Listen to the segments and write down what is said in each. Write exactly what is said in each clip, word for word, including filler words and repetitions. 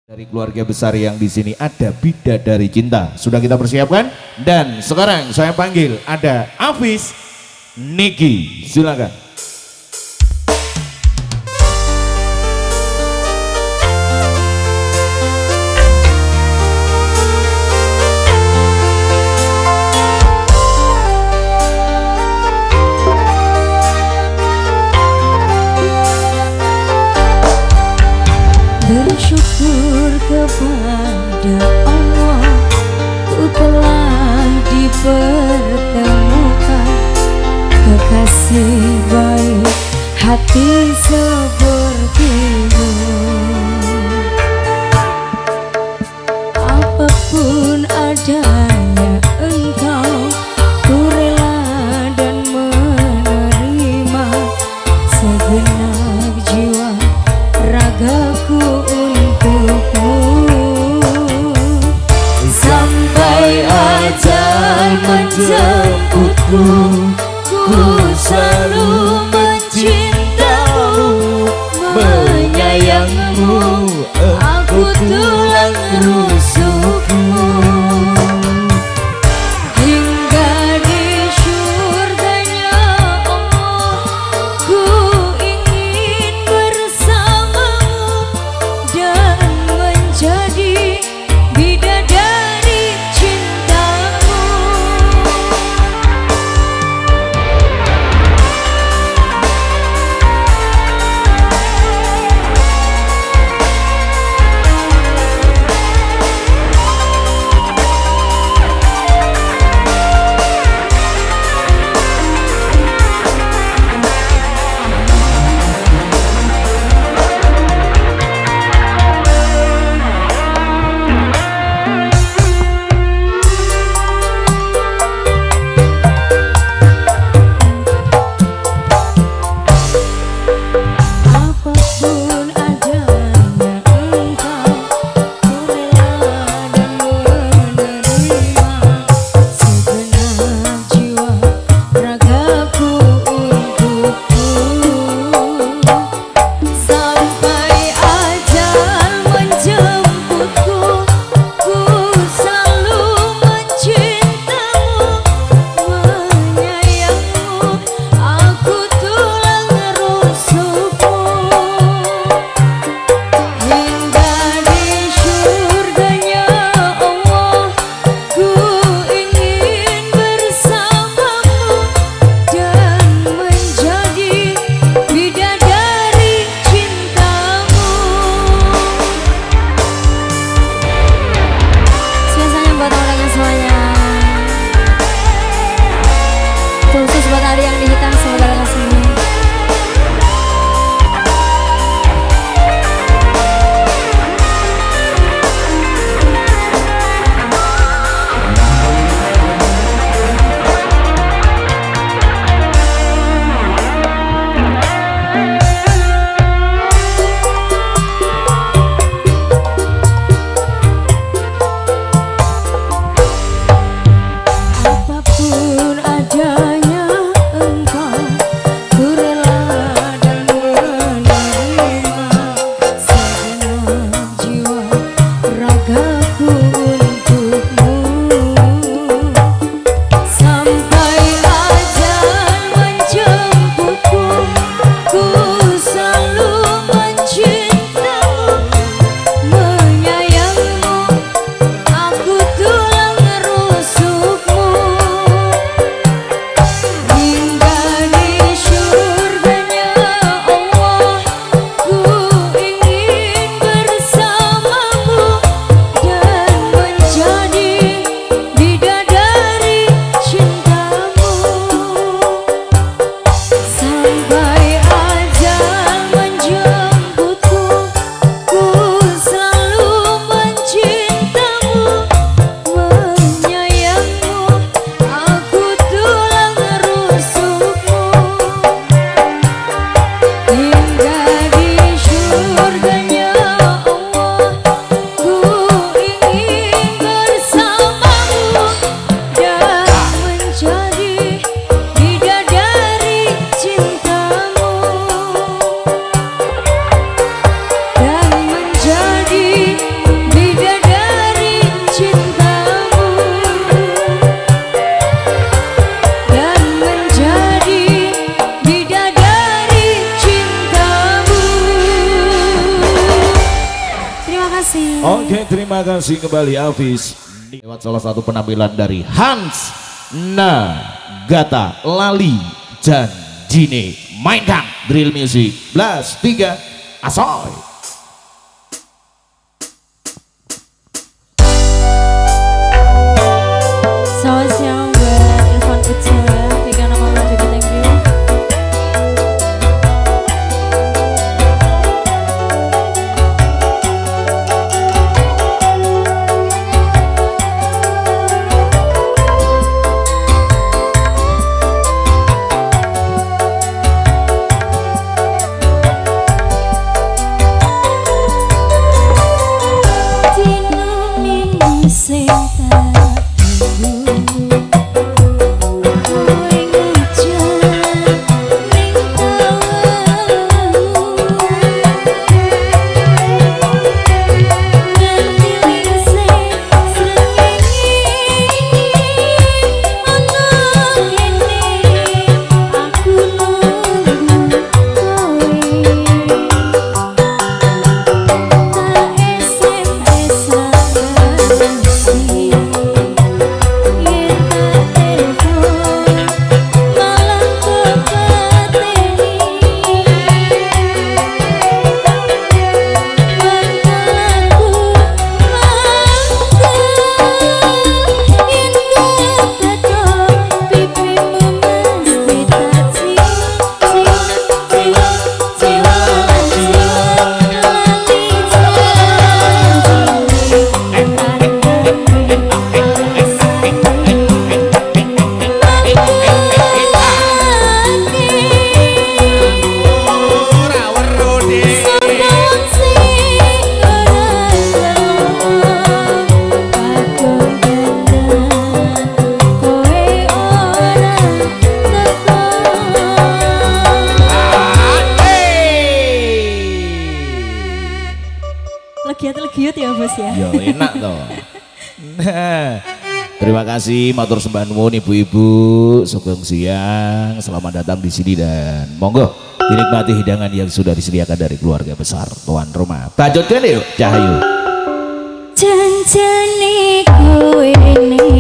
Dari keluarga besar yang di sini ada Bidadari Cinta. Sudah kita persiapkan dan sekarang saya panggil ada Afis Niki. Silakan. Bersyukur kepada Allah, ku telah dipertemukan kekasih baik hati sepertimu. Apapun adanya engkau, ku rela dan menerima segenap jiwa ragaku untukmu. Sampai ajal menjemputku, ku selalu mencintamu, menyayangmu, aku tulang rusukmu. Hingga di syurganya Allah, ku ingin bersamamu dan menjadi bidadari cintamu. terima kasih. Oke, terima kasih kembali Hafiz. Lewat salah satu penampilan dari Hans Nagata Lali Janjine. Mainkan drill music. Plus tiga asoy. Selamat siang buat Irfan Ucaya, Vika nama Maju, thank you. Legiat-legiat ya bos ya. Yo enak toh. Nah, terima kasih matur sembah nuwun ibu-ibu, sugeng siang, selamat datang di sini dan monggo dinikmati hidangan yang sudah disediakan dari keluarga besar tuan rumah. Bajot kene yuk, Cahayu. Janjane kowe ning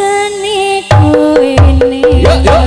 seni kuene Yo yo.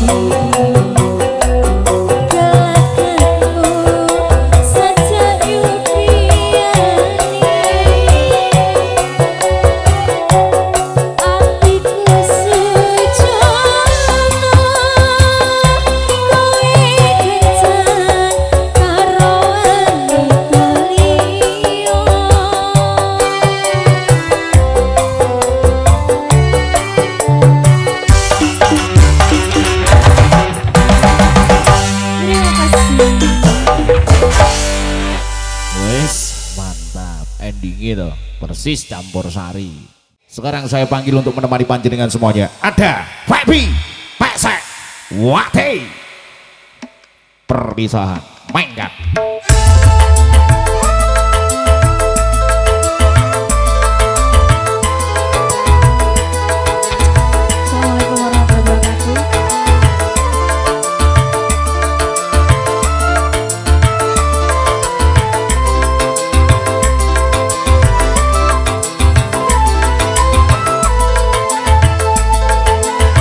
Ending itu persis campur sari. Sekarang saya panggil untuk menemani panjenengan semuanya. Ada Fabi, Pesek, Wate. Perpisahan, mainkan.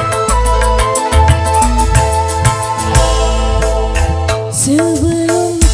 Sebelum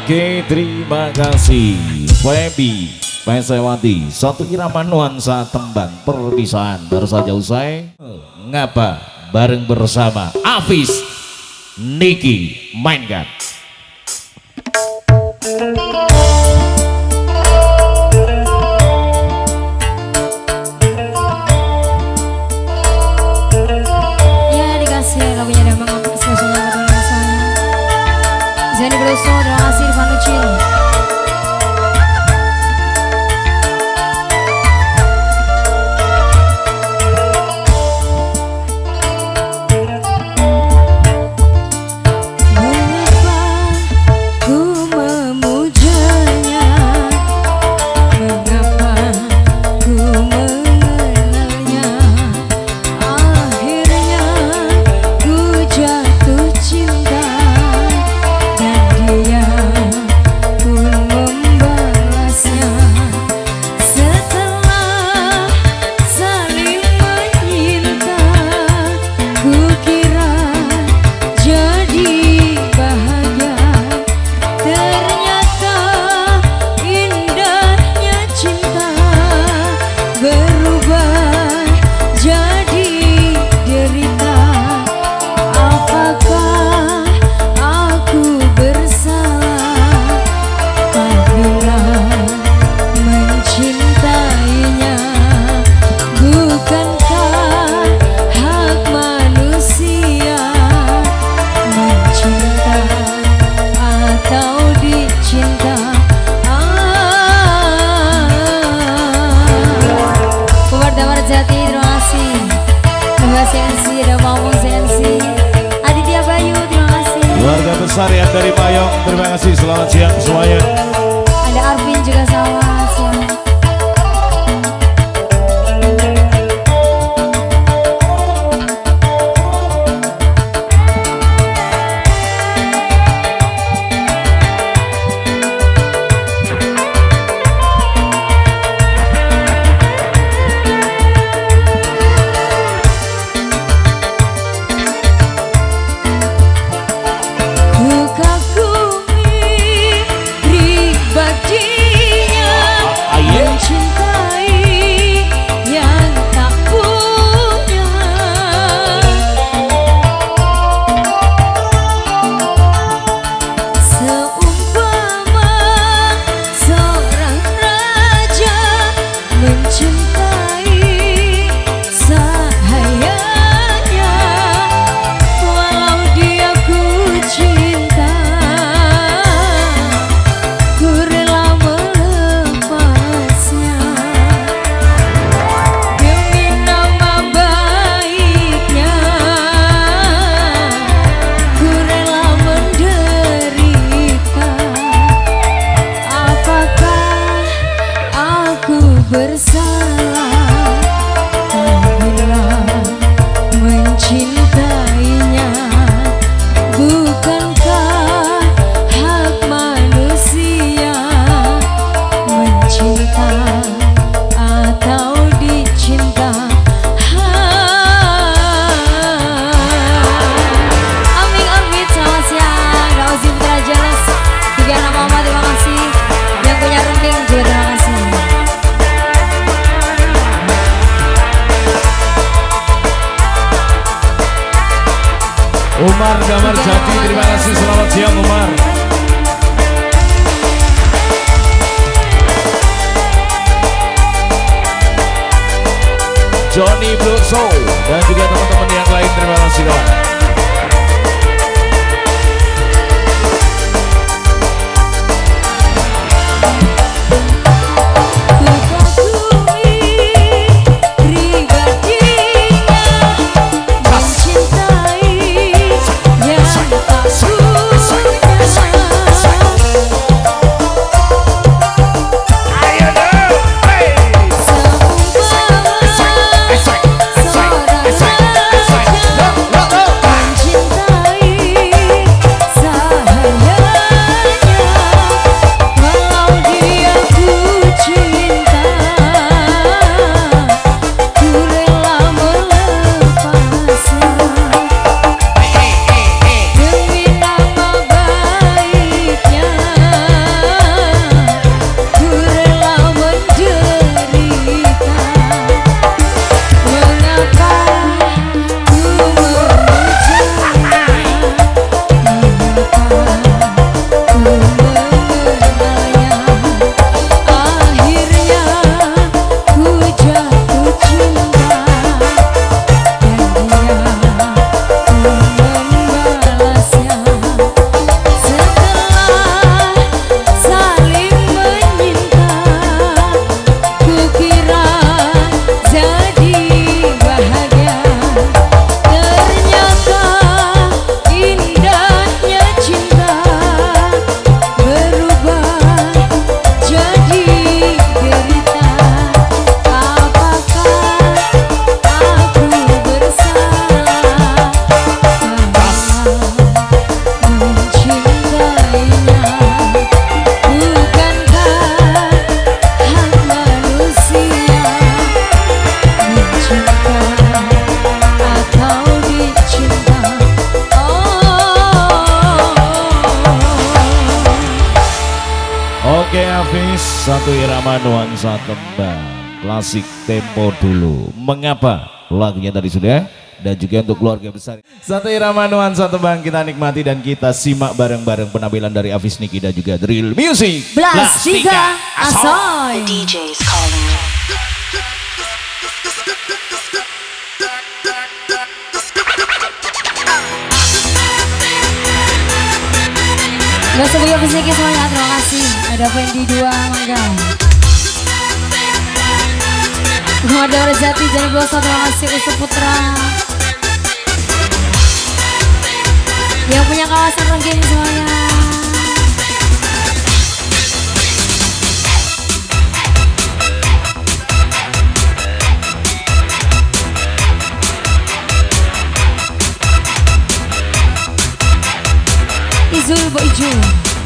Oke, terima kasih Febi Pesewati. Satu irama nuansa tembang perpisahan baru saja usai. Ngapa bareng bersama Afis Niki mainkan. Ya dikasih lagunya dan Bang Afis spesialnya buat saya. Zeni Beloso, terima kasih Irfan Ucil. Keluarga besar yang dari Payong, terima kasih, selamat siang semuanya. Ada Arvin juga selamat siang. Bersalah apabila mencintainya, bukankah hak manusia mencinta atau dicinta? Aming Orbit, selamat siang. Rauzi Putra Jelas, tiga nama Mama, terima kasih. Yang punya rending juga terima kasih. Umar Damar Jati, terima kasih, selamat siang Umar. Johnny Blue Soul dan juga teman-teman yang lain, terima kasih kawan. Seorang raja Hafiz, satu irama nuansa tembang klasik tempo dulu. Mengapa lagunya tadi sudah, dan juga untuk keluarga besar. Satu irama nuansa tembang kita nikmati dan kita simak bareng-bareng penampilan dari Hafiz Niki dan juga Drill Music Plastika Asoy. The D J's calling me. Gak sebelum Hafiz Niki semuanya, terima kasih. Ada Fendi dua Mangga, Muhammad Rezati Jani Bloso, terima kasih. Usep Putra yang punya kawasan Renggeng semuanya. Izul Bo Ijul.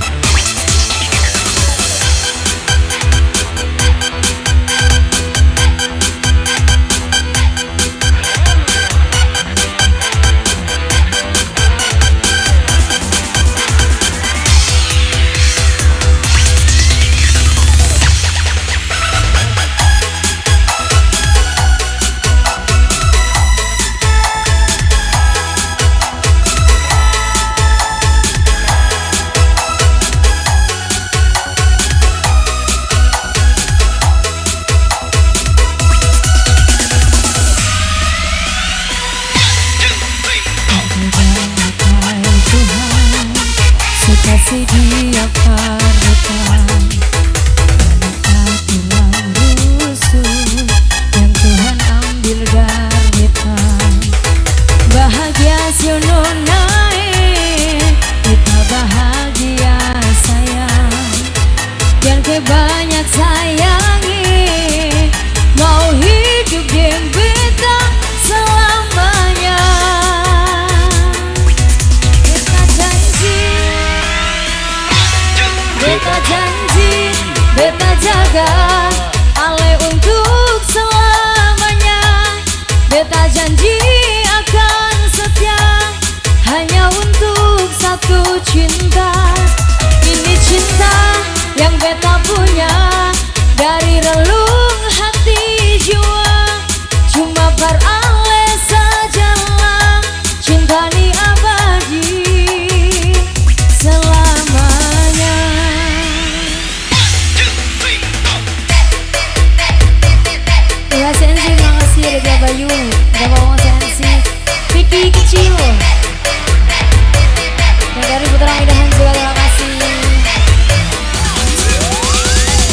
Kasih dia panutan, aku rusuh yang Tuhan ambil darmitan. Bahagia siono naik, kita bahagia sayang, yang kebanyak sayangi, mau hidup gembira selamanya. Beta janji, beta jaga Ale untuk selamanya. Beta janji akan setia hanya untuk satu cinta. Ini cinta yang beta punya dari relung hati jiwa. Cuma par Ale sajalah cinta ni abadi selamanya. Ya Sensi, makasih. Ada Dia Bayu, ada Bawang Sensi, Vicky kecil, dan dari Putra Midahan juga terima kasih.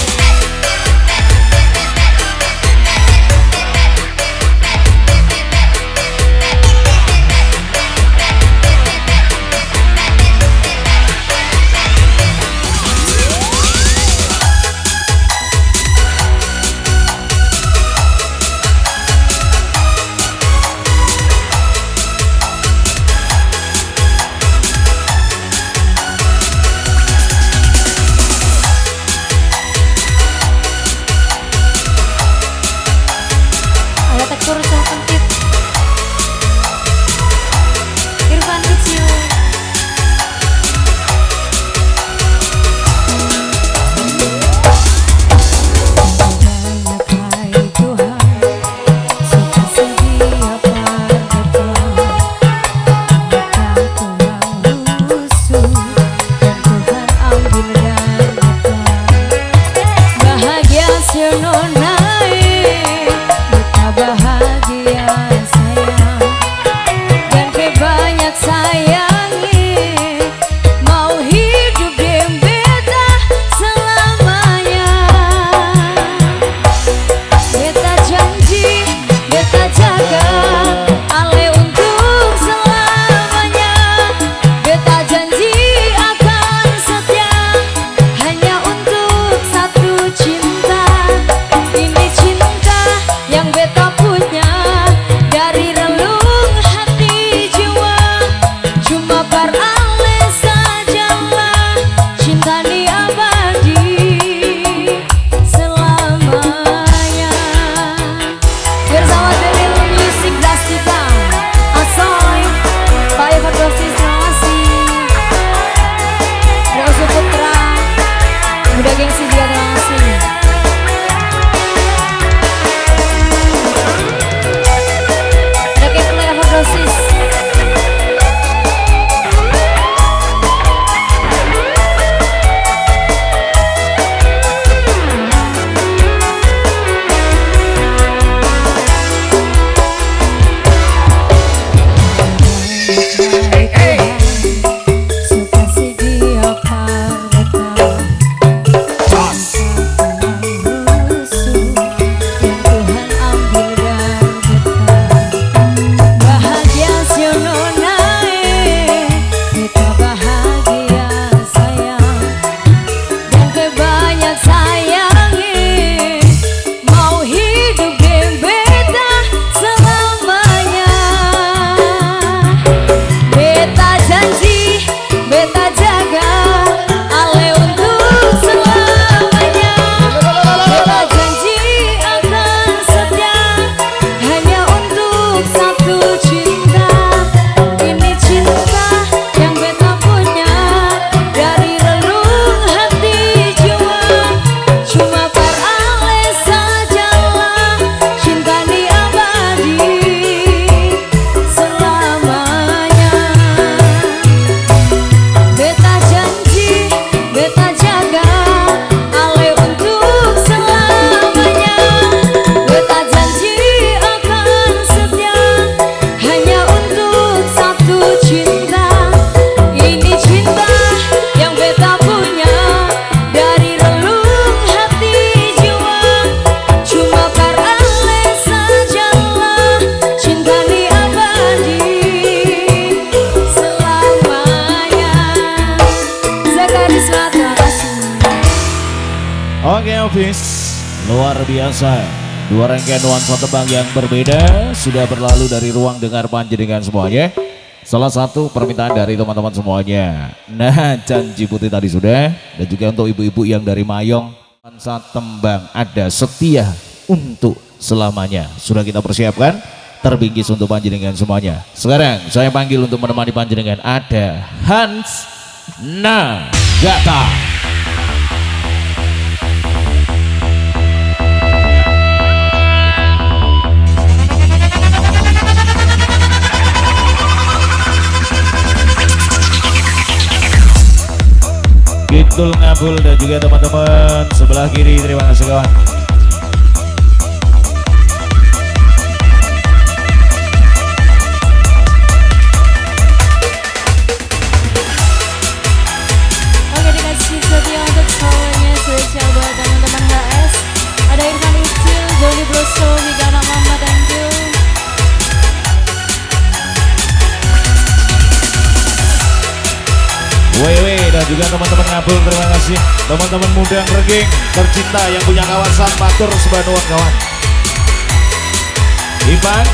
habis. Luar biasa. Dua rangkaian nuansa tebang yang berbeda sudah berlalu dari ruang dengar panjenengan semuanya. Salah satu permintaan dari teman-teman semuanya. Nah, janji putih tadi sudah. Dan juga untuk ibu-ibu yang dari Mayong, nuansa tembang ada setia untuk selamanya. Sudah kita persiapkan terbingkis untuk panjenengan semuanya. Sekarang saya panggil untuk menemani panjenengan ada Hans Nagata. Kidul Ngabul dan juga teman-teman sebelah kiri, terima kasih kawan. Oke, dikasih setia untuk powernya spesial buat teman-teman H S. Ada Irfan Ucil, Joni Bloso, Higana Mama, thank you. Wewe dan juga teman-teman Ngabul, terima kasih. Teman-teman muda Reging tercinta yang punya kawasan Matur Sebanuan kawan. Ivan.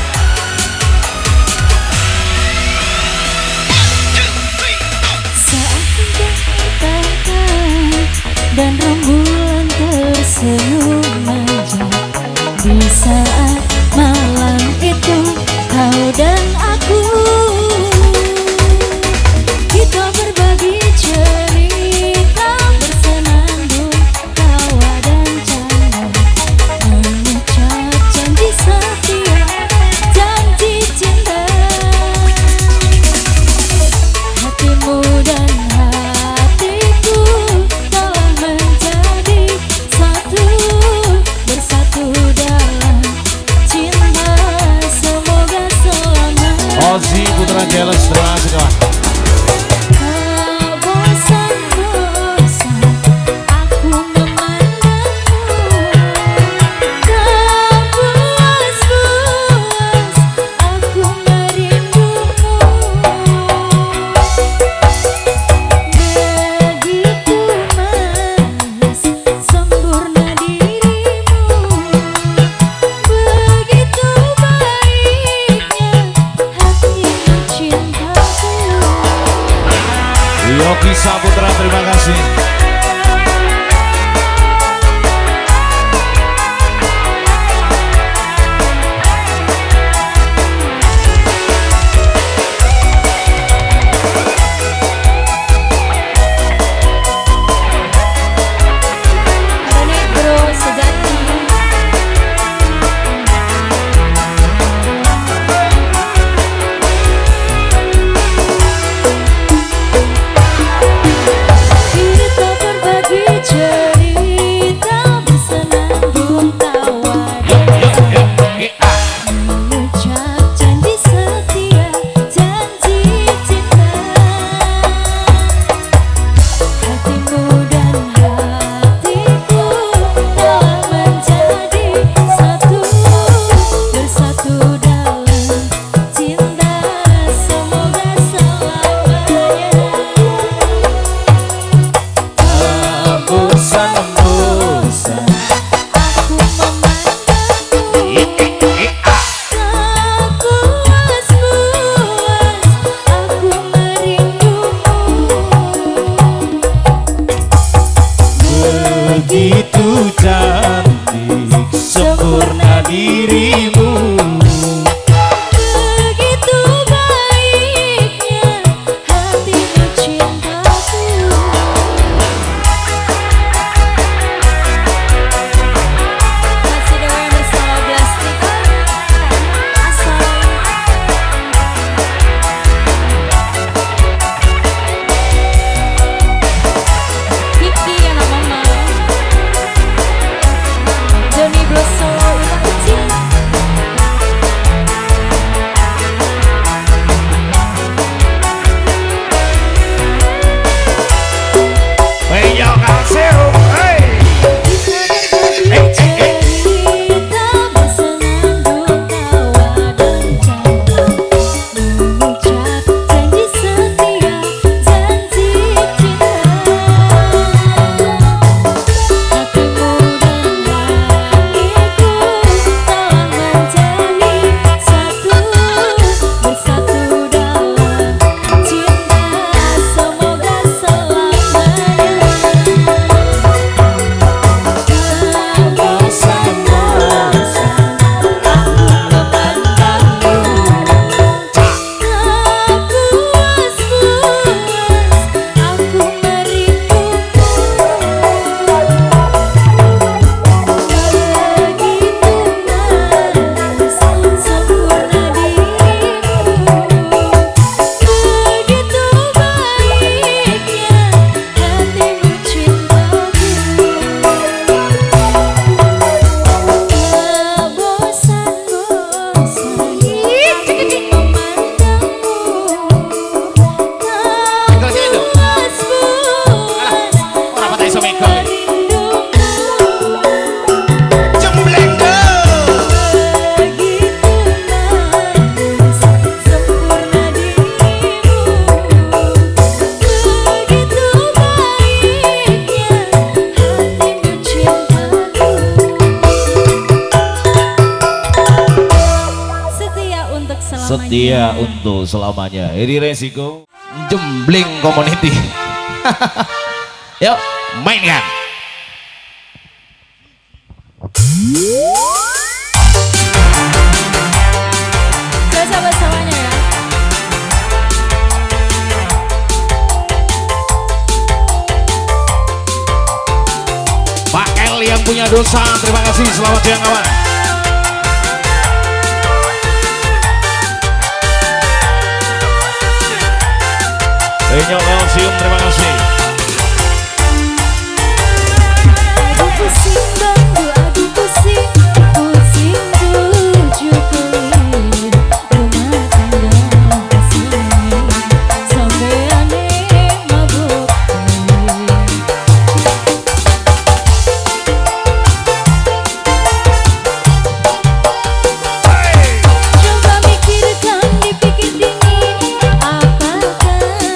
Saat hujan bertahta dan rembulan tersenyum manja, di saat malam itu kau dan aku, kita berbagi cerita, bersenandung tawa dan canda, mengucap janji setia, janji cinta. Hatimu dan hatiku telah menjadi satu, bersatu dalam cinta, semoga selamanya. Ozzy Putra Jealous, terima kasih kawan. Yogi Saputra, terima kasih. Kita dia untuk selamanya. Ini resiko Jembling Community. Yuk mainkan. Sahabat semuanya ya. Pak L yang punya dosa, terima kasih, selamat siang kawan. Benyok Kalsium, terima kasih. Aduh pusing bangku, aduh pusing, pusing tujuh keliling rumah tangga kesini sampai aneh mabuk. Coba mikirkan, dipikir dingin, apakah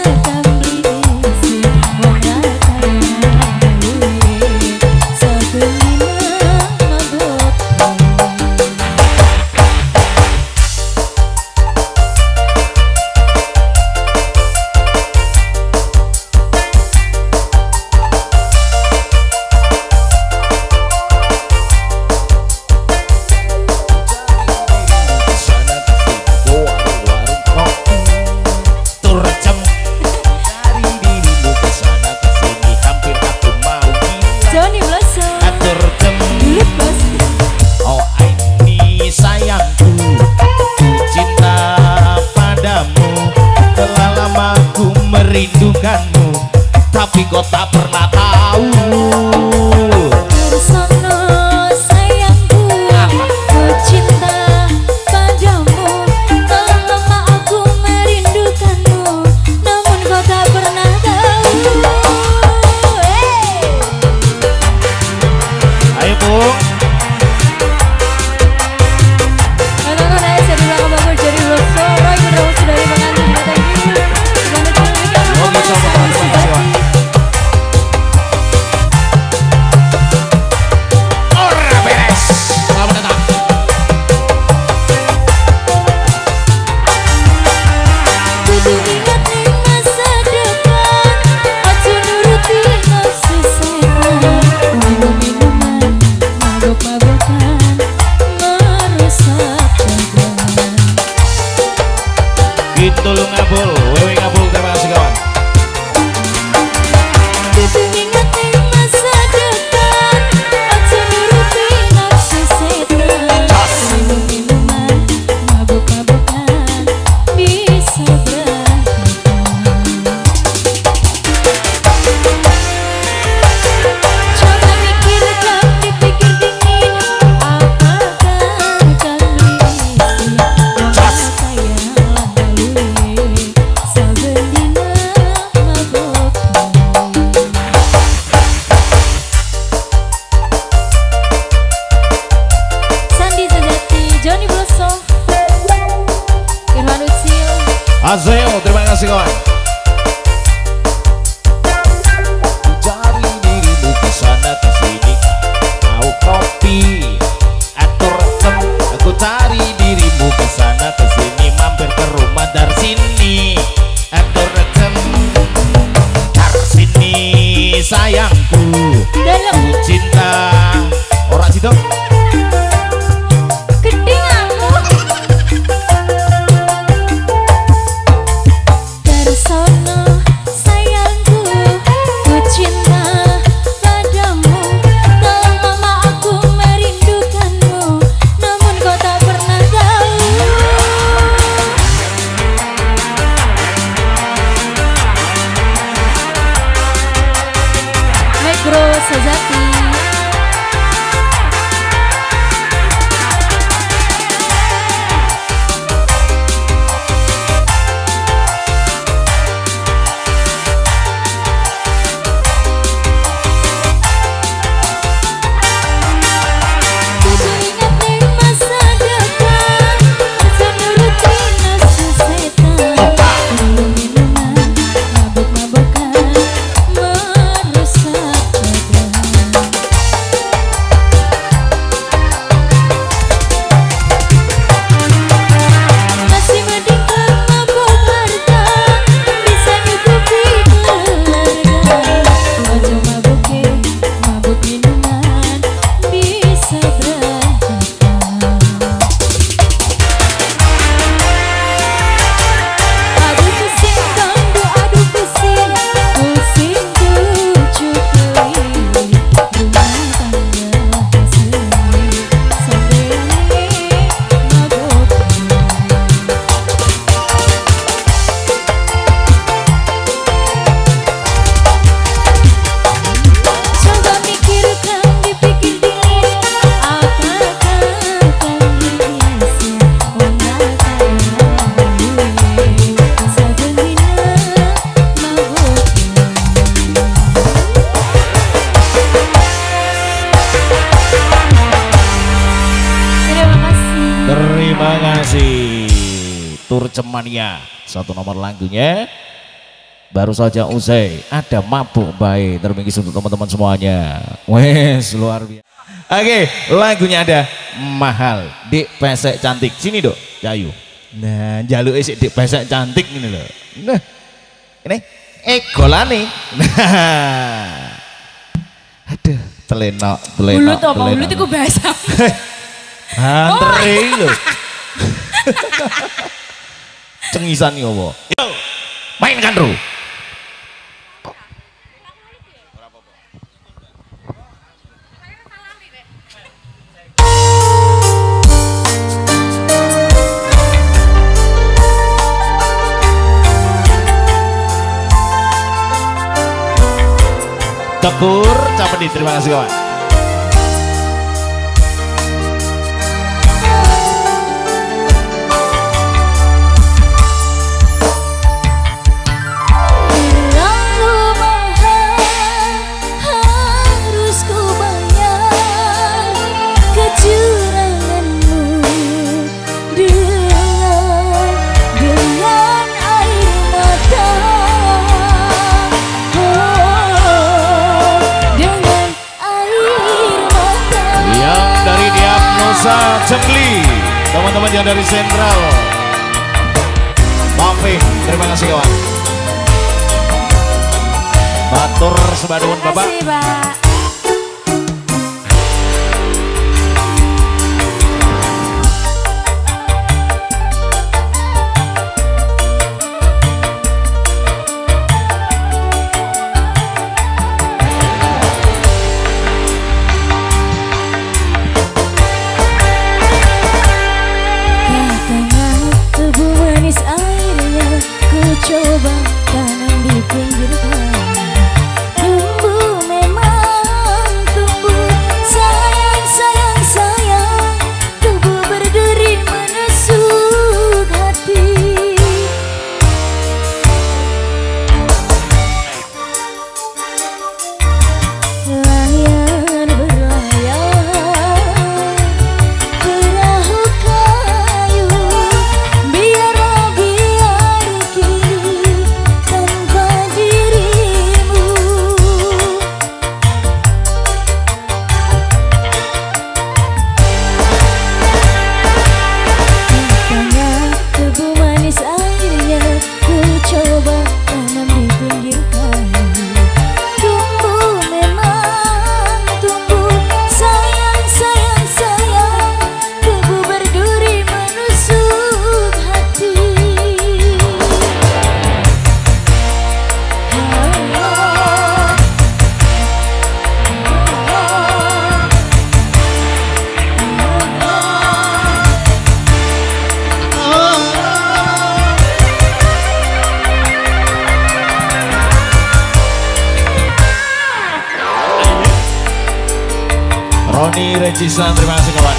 merindukanmu, tapi kau tak pernah tahu. Tersono sayangku, ku cinta padamu. Telah lama aku merindukanmu, namun kau tak pernah tahu. Hey. Ayo Bung. Anak-anak saya di belakang Bogor jadi Rosso, Roy Gunawan sudah di pengantin datang dulu. Oke, sama teman-teman kasih. Ora beres. Selamat datang. Kudu ingat ning masa depan, aja nuruti nafsu setan. Minum-minuman, mabok-mabokan, merusak dagangan. Gitu lu ngabul, wewe ngabul, terima kasih kawan. Kudu ingat ning masa depan, aja nuruti nafsu setan. Minum-minuman, mabok-mabokan, bisa berantakan. Coba mikirkan, dipikir dingin, apakah kondisi yang sayang lalui sabendina mabok. Sandi Sejati, Johnny Blosso, Irwan Ucil. Azeo, terima kasih kawan. Cari dirimu ke sana ke sini, mau kopi atau rekem. Aku cari dirimu ke sana ke sini, mampir ke rumah dari sini atau rekem. Dari sini sayangku, Dalam ku cinta. Orang situ. kedinganmu. Tersono sayangku, ku cinta padamu. Telah lama aku merindukanmu, namun kau tak pernah tahu. Mikro Sejati. Kudu ingat ning masa depan, aja nuruti nafsu setan. Minum-minuman, mabok-mabokan, merusak badan. Cemania. Satu nomor lagunya baru saja usai. Ada Mabuk Baik termingkis untuk teman-teman semuanya. Wes luar biasa. Oke, lagunya ada Mahal Dik Pesek Cantik. Sini dok, Cayu. Nah, jaluk isi Dik Pesek Cantik ini loh. Nah, ini egolane. Nah, aduh, telenok, telenok. Mulut apa? Mulut itu bahasa. Antri loh. Cengisan ya wo. Yo, mainkan Ru. Tekur, capek di, terima kasih kawan. Jengli, teman-teman yang dari Sentral, Mafi, terima kasih kawan. Batur sebaduan bapak. Terima kasih pak. Coba tanam di pinggir kali. Tumbuh memang tumbuh, sayang sayang sayang, tumbuh berduri menusuk hati. Layar berlayar perahu kayu, biarlah biar kini tanpa dirimu. Katanya tebu manis airnya, ku coba tanam di pinggir kali. Tumbuh memang tumbuh, sayang sayang sayang, tebu berduri menusuk hati. Roni Regisan, terima kasih kawan.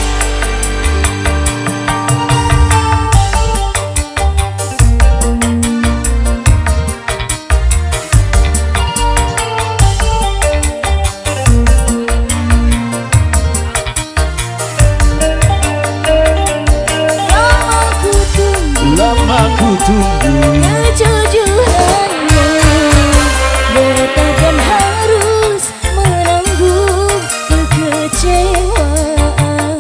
Lama ku tunggu Lama ku tunggu kejujuranmu, betapa harus menanggung kekecewaan.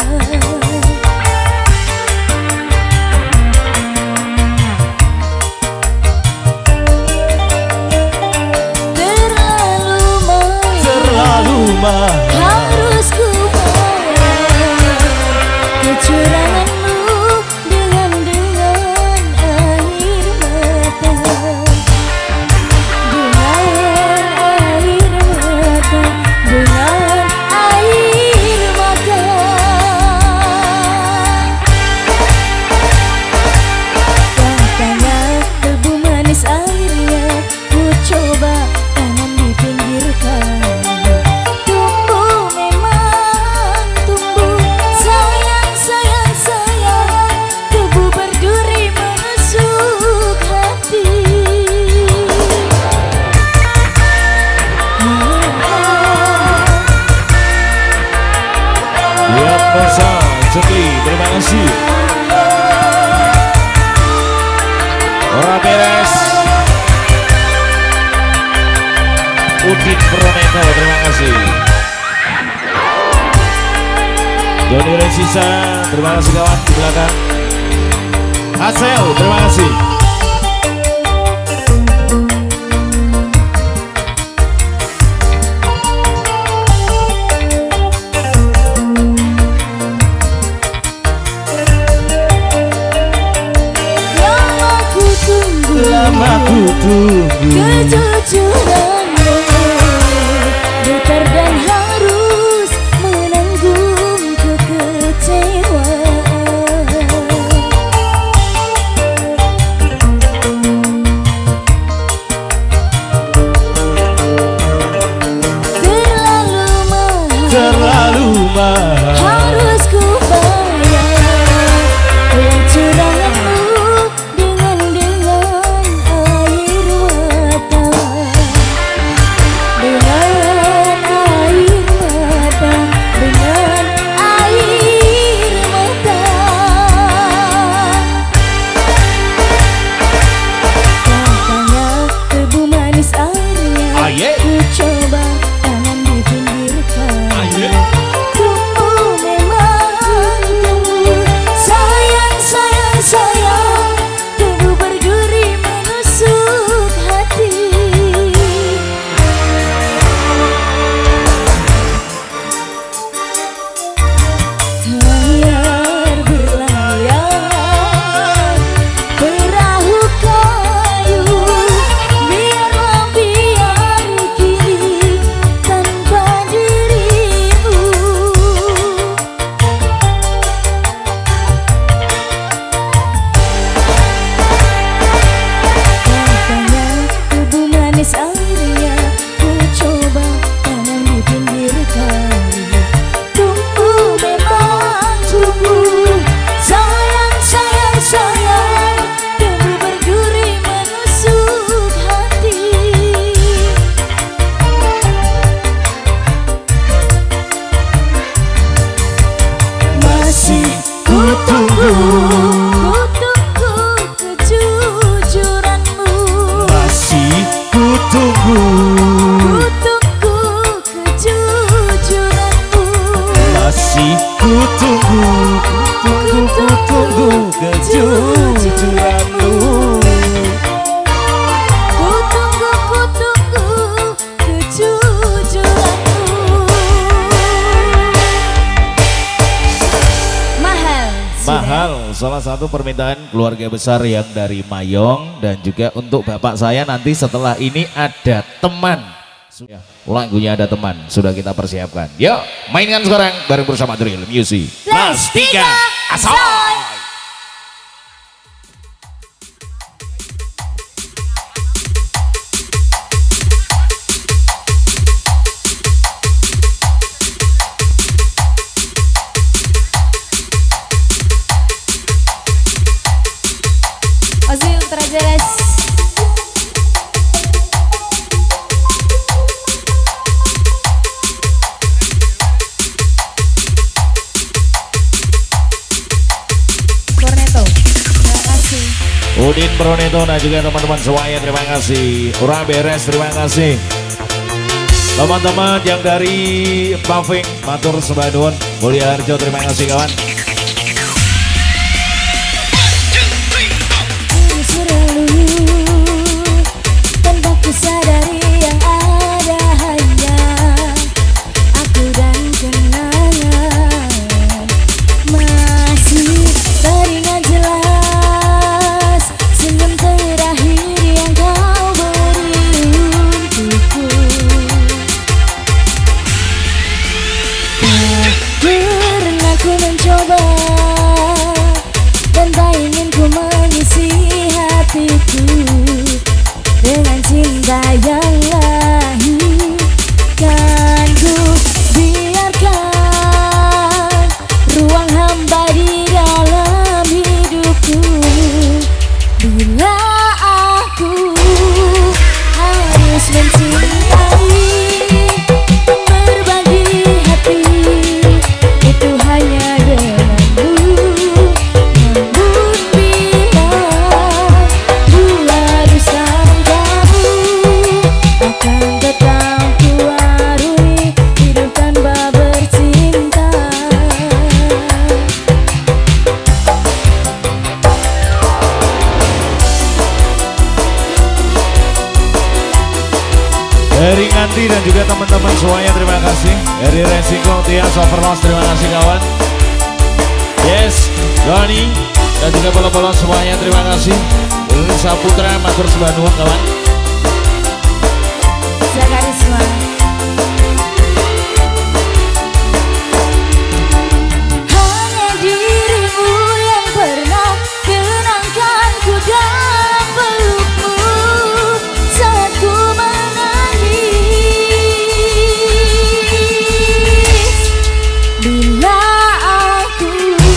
Terlalu manis, terlalu mahal. harus ku bayar kecuranganmu dengan dengan air mata, dengan air mata, dengan air mata. Katanya tebu manis airnya, ku coba tanam di pinggir kali. Tumbuh memang tumbuh, sayang sayang sayang, tebu berduri menusuk hati. Lihat Musa Jengli, terima kasih. Udin Proneto, terima kasih. Doni Resisa, terima kasih kawan di belakang. Hasil, terima kasih. Lama ku tunggu kejujuranmu, getar dan harus menanggung kekecewaan. Terlalu mahal, terlalu mahal, harus ku bayar kecuranganmu dengan dengan air mata, dengan air mata, dengan air mata. Katanya tebu manis airnya, Aye. ku coba tangan di pinggirkan. Aye. Tunggu memang tunggu, sayang sayang sayang, tebu berduri menusuk hati. Layar berlayar perahu kayu, biarlah biar kini tanpa dirimu. Katanya tebu manis airnya, ku coba tanam di pinggir kali. Tunggu memang tunggu, sayang sayang sayang, tebu berduri menusuk hati. Masih ku tunggu, ku tunggu kejujuranmu. masih ku tunggu, Ku tunggu kejujuranmu. masih ku tunggu, ku tunggu, ku tunggu kejujuranmu. Ku tunggu, ku tunggu kejujuranmu. Mahal sudah. Mahal, salah satu permintaan keluarga besar yang dari Mayong dan juga untuk bapak saya nanti setelah ini ada teman. Ya, lagunya ada teman sudah kita persiapkan. Yuk, mainkan sekarang bareng bersama Drill Music. Las Tiga Asoy. Ozil Trajeres. Corneto, terima kasih. Udin Proneto dan juga teman-teman semuanya terima kasih. Ura beres terima kasih. Teman-teman yang dari Paving Matur Sembadun Mulia Harjo terima kasih kawan. Ini selalu tanpa kusadari yang ada hanya aku dan kenangan. Masih teringat jelas senyum terakhir yang kau beri untukku. Tak pernah ku mencoba dan tak ingin ku mengisi hatiku dengan cinta yang lain. Kan ku biarkan ruang hampa di dalam hidupku. Bila aku harus mencintai, berbagi hati, itu hanya denganmu. Namun bila ku harus tahu, kamu akan tetap Dari Nganti dan juga teman-teman semuanya terima kasih. Dari Resiko, Tias, Overloss terima kasih kawan. Yes, Doni dan juga polo-polo semuanya terima kasih. Ini Saputra, matur sembah nuwun kawan. Zakarisma. Hanya dirimu yang pernah tenangkan ku dalam pelukmu saat ku menangis. Bila aku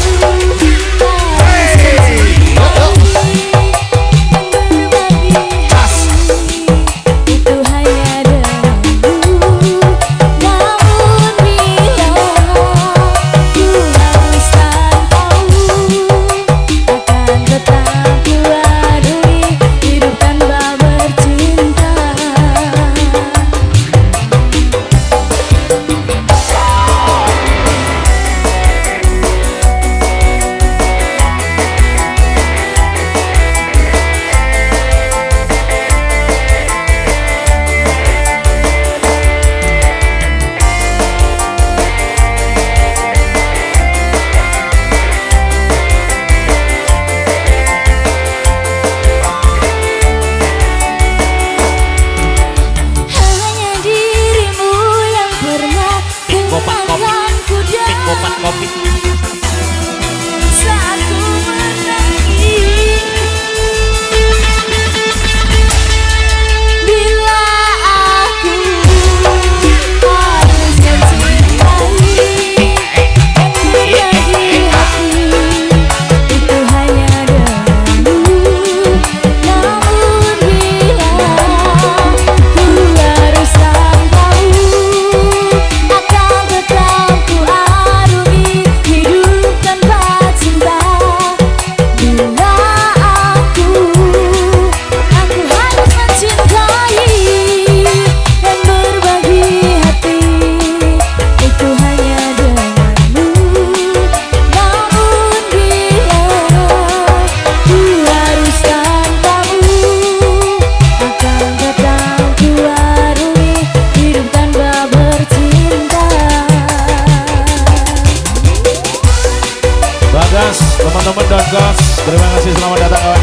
teman-teman Donkos, terima kasih, selamat datang kawan.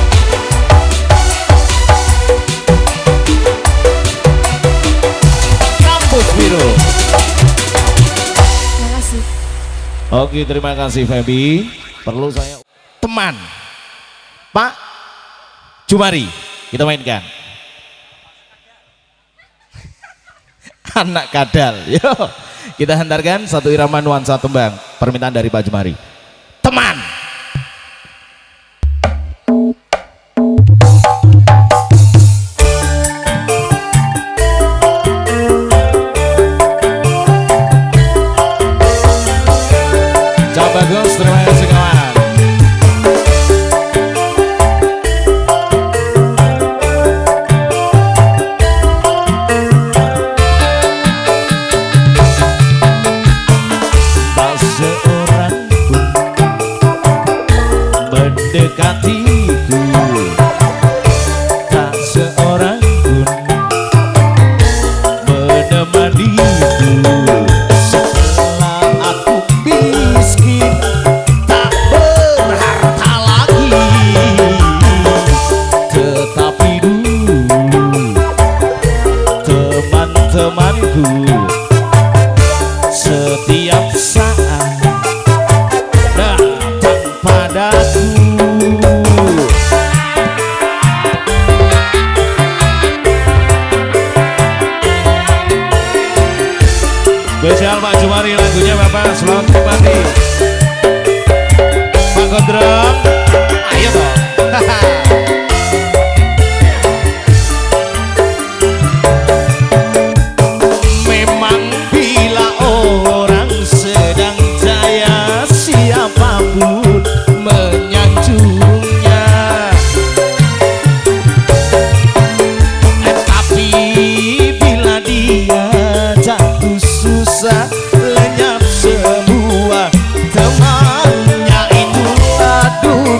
Kampus Biru. Terima kasih. Oke, terima kasih Feby. Perlu saya teman Pak Jumari, kita mainkan. Anak kadal, yo. Kita hantarkan satu irama nuansa tembang permintaan dari Pak Jumari. Teman. Bagus, terima kasih kawan. Tak seorang pun mendekatiku, tak seorang pun menemaniku. Setiap saat datang padaku. Spesial Pak Jumari, lagunya Bapak selamat menikmati. Pak Gondrong, ayo dong. Lenyap semua temannya itu, aduh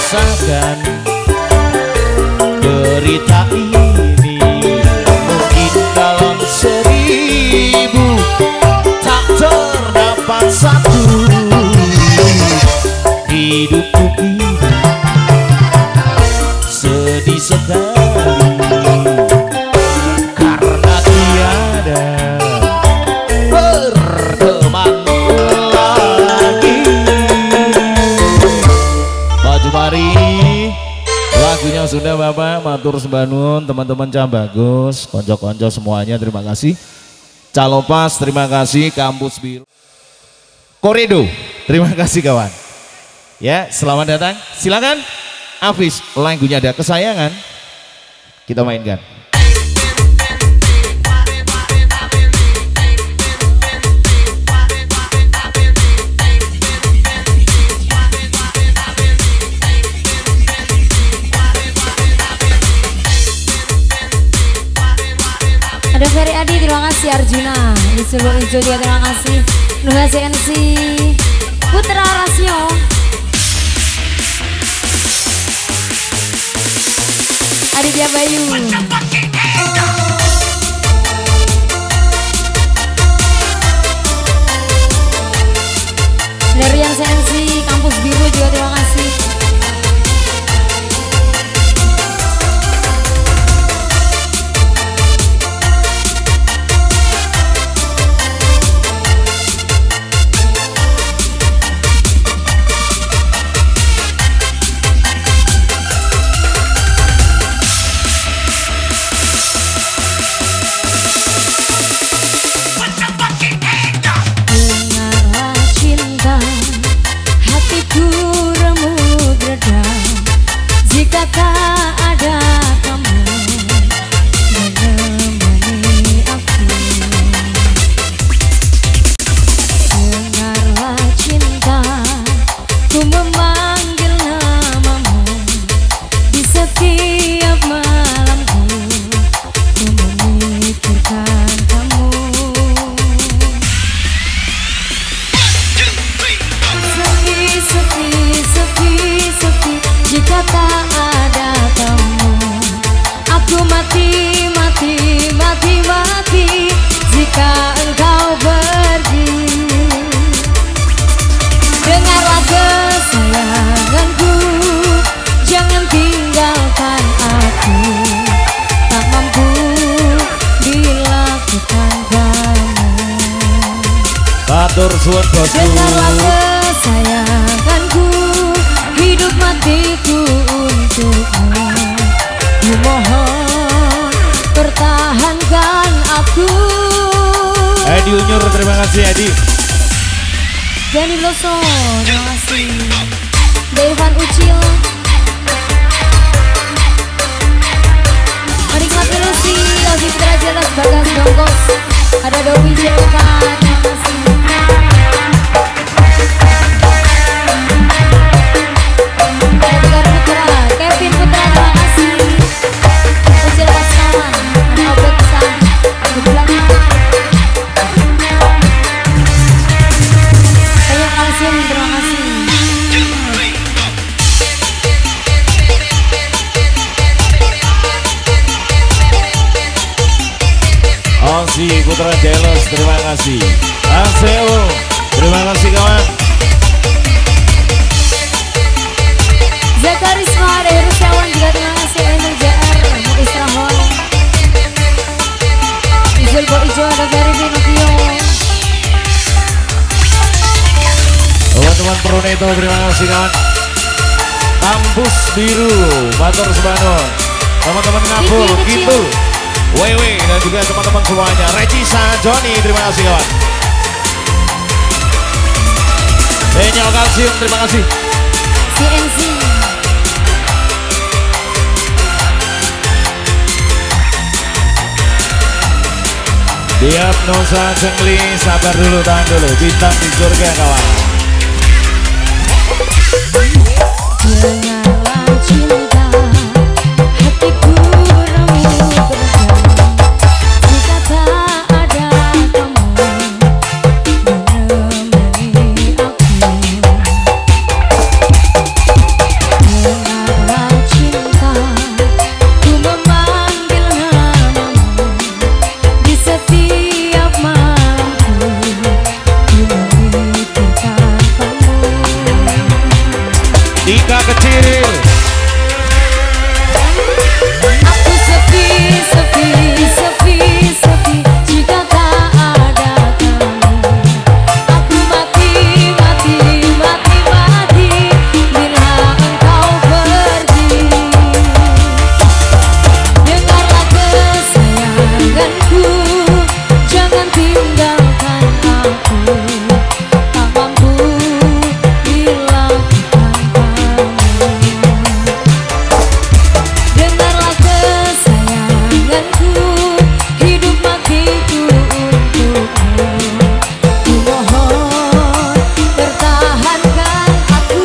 rasakan derita ini, mungkin dalam seribu tak terdapat satu. Hidupku kini sedih sekali karena tiada berteman lagi. Maju mari, lagunya sudah Bapak, matur sembanun teman-teman Cambagus, konco-konco semuanya, terima kasih. Calopas, terima kasih. Kampus Biru Koredo, terima kasih kawan. Ya, selamat datang. Silakan Afis, lagunya ada kesayangan, kita mainkan. Ada Ferry Adi, terima kasih. Arjuna Disuruh Ijo juga terima kasih. Nuha C N C Putra Rasio, Aditya Bayu, Darian C N C Kampus Biru juga terima kasih. Matur suwun bosku. Dengarlah kesayanganku, hidup matiku untukmu. Ku mohon pertahankan aku. Edi Unyur, terima kasih Edi. Dani Bloso, terima kasih. Devan Ucil, menikmati Lucy, Ozi Putra Jelas, Bagas Dongkos, ada Dowi Jerokan, terima kasih. Kevin Putra, terima kasih. Ucil Pasaman, ada Obet Pesan, di belakang. Banyak kalsium, terima kasih. Ozi Putra Jelos, terima kasih. Aseo, terima kasih kawan. Zakarisma, ada Heru Syawan juga terima kasih. Ender J R, Mu Israhol, Izul Bo Ijo, ada Ferry Pinocchio. Teman-teman Proneto, terima kasih kawan. Kampus Biru, matur sembanun. Teman-teman Ngabul, Gitu, Wewe, dan juga teman-teman semuanya. Regisa, Joni, terima kasih kawan. Benyol Kalsium, terima kasih. C N C, Diagnosa Jengli, sabar dulu, tahan dulu. Bintang di surga kawan. dengarlah cinta, hatiku remuk berjalan. Jika tak ada kamu menemani aku, Dika kecil. Aku sepi, sepi, sepi, sepi jika tak ada kamu. Aku mati, mati, mati, mati bila engkau pergi. Dengarlah kesayanganku, jangan tinggalkan aku. Tak mampu bila tanpamu. Dengarlah kesayanganku, hidup matiku untukmu. Ku mohon pertahankan aku.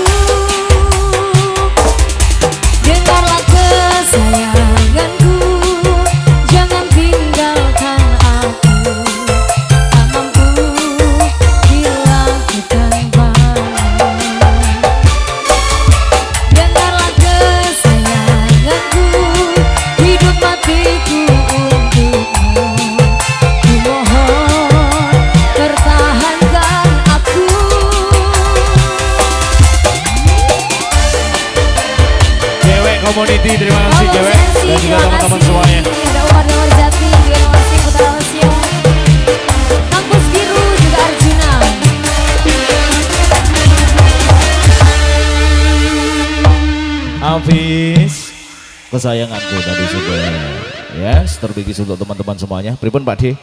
Dengarlah kesayanganku, jangan tinggalkan aku. Tak mampu bila ku tanpamu. Dengarlah kesayanganku, hidup matiku untukmu. Ku mohon pertahankan aku. Cewek community, terima kasih Halo, cewek Sensi, dan juga terima teman-teman kasih. semuanya. Ada Umar Dawar Jati, juga terima kasih Putra Lasio. Kampus Biru juga Arjuna. Hafiz, kesayanganku tadi sudah ya, terbikis untuk teman-teman semuanya. Pripun Pak D?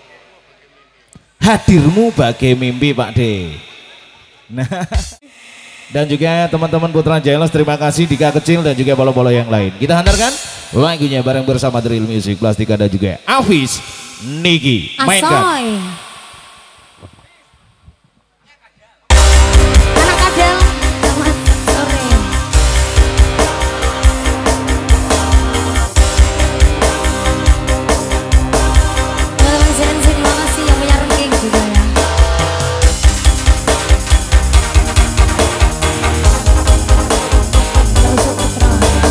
Hadirmu bagai mimpi Pak D. Nah, dan juga teman-teman Putra Jailos, terima kasih Dika kecil dan juga bolo-bolo yang lain. Kita hantarkan lagunya bareng bersama Drill Music Plastika dan juga Hafiz Niki. Mainkan. Asoy. Anak Adel, selamat sore. Teman-teman Sensi, terima kasih yang punya ranking juga ya. Terusuk Putra.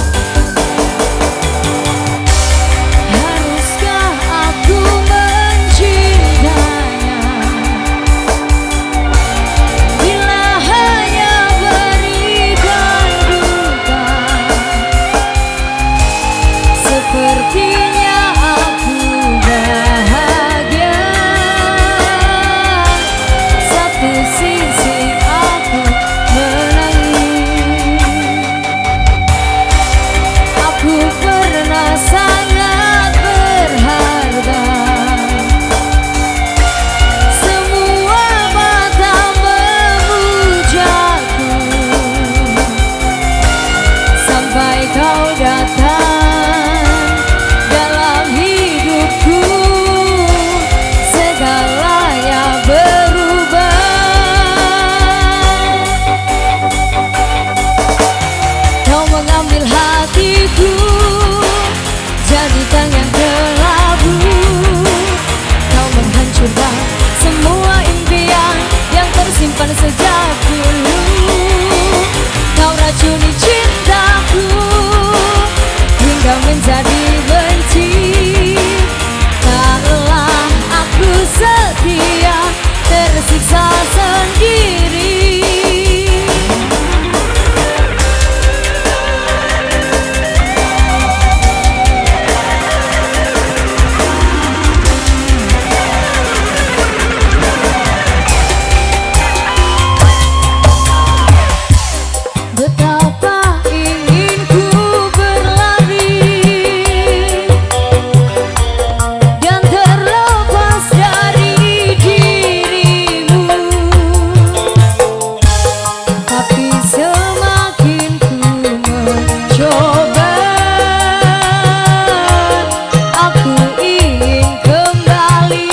Haruskah aku mencintainya bila hanya berikan duka? Sepertinya aku bahagia, satu sisi aku menangis. Aku pernah sangat berharga, semua mata memujaku, sampai kau datang dalam hidupku, segalanya berubah. Kau mengambil hatiku, jadikan yang kelabu. Kau menghancurkan semua impian yang tersimpan sejak dulu. Kau racuni cintaku hingga menjadi benci. Tak lelah aku setia, tersiksa sendiri. Betapa ingin ku berlari dan terlepas dari dirimu, tapi semakin ku mencoba, aku ingin kembali.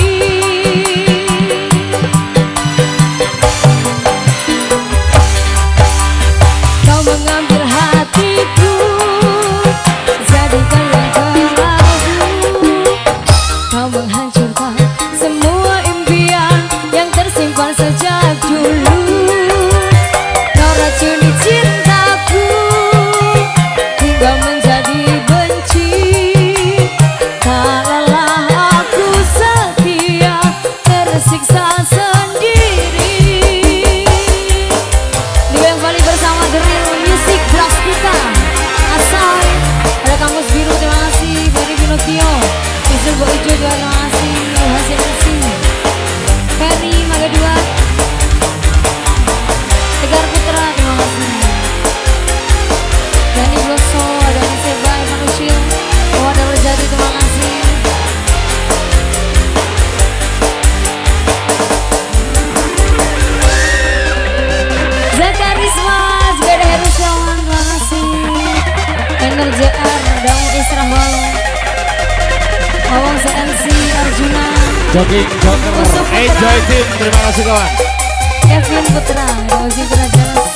Kau mengambil hatiku, jadikan yang kelabu. Kau menghancurkan semua impian yang tersimpan sejak dulu. Kau racuni cintaku hingga menjadi benci. Tak lelah aku setia, tersiksa sendiri. Di Bang Bali bersama The Real Music. Jogging Joker, Enjoy Team, terima kasih kawan. Kevin Putra, Rozi Putra Jelas.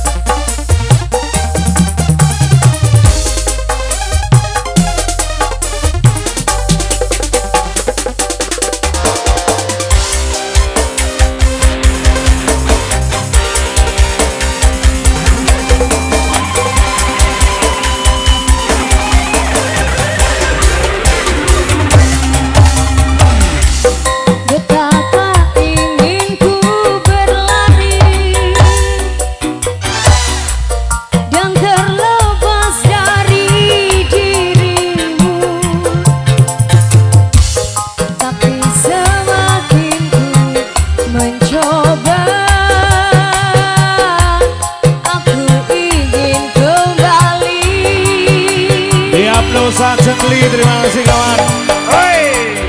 Jengli, terima kasih kawan. Hoi.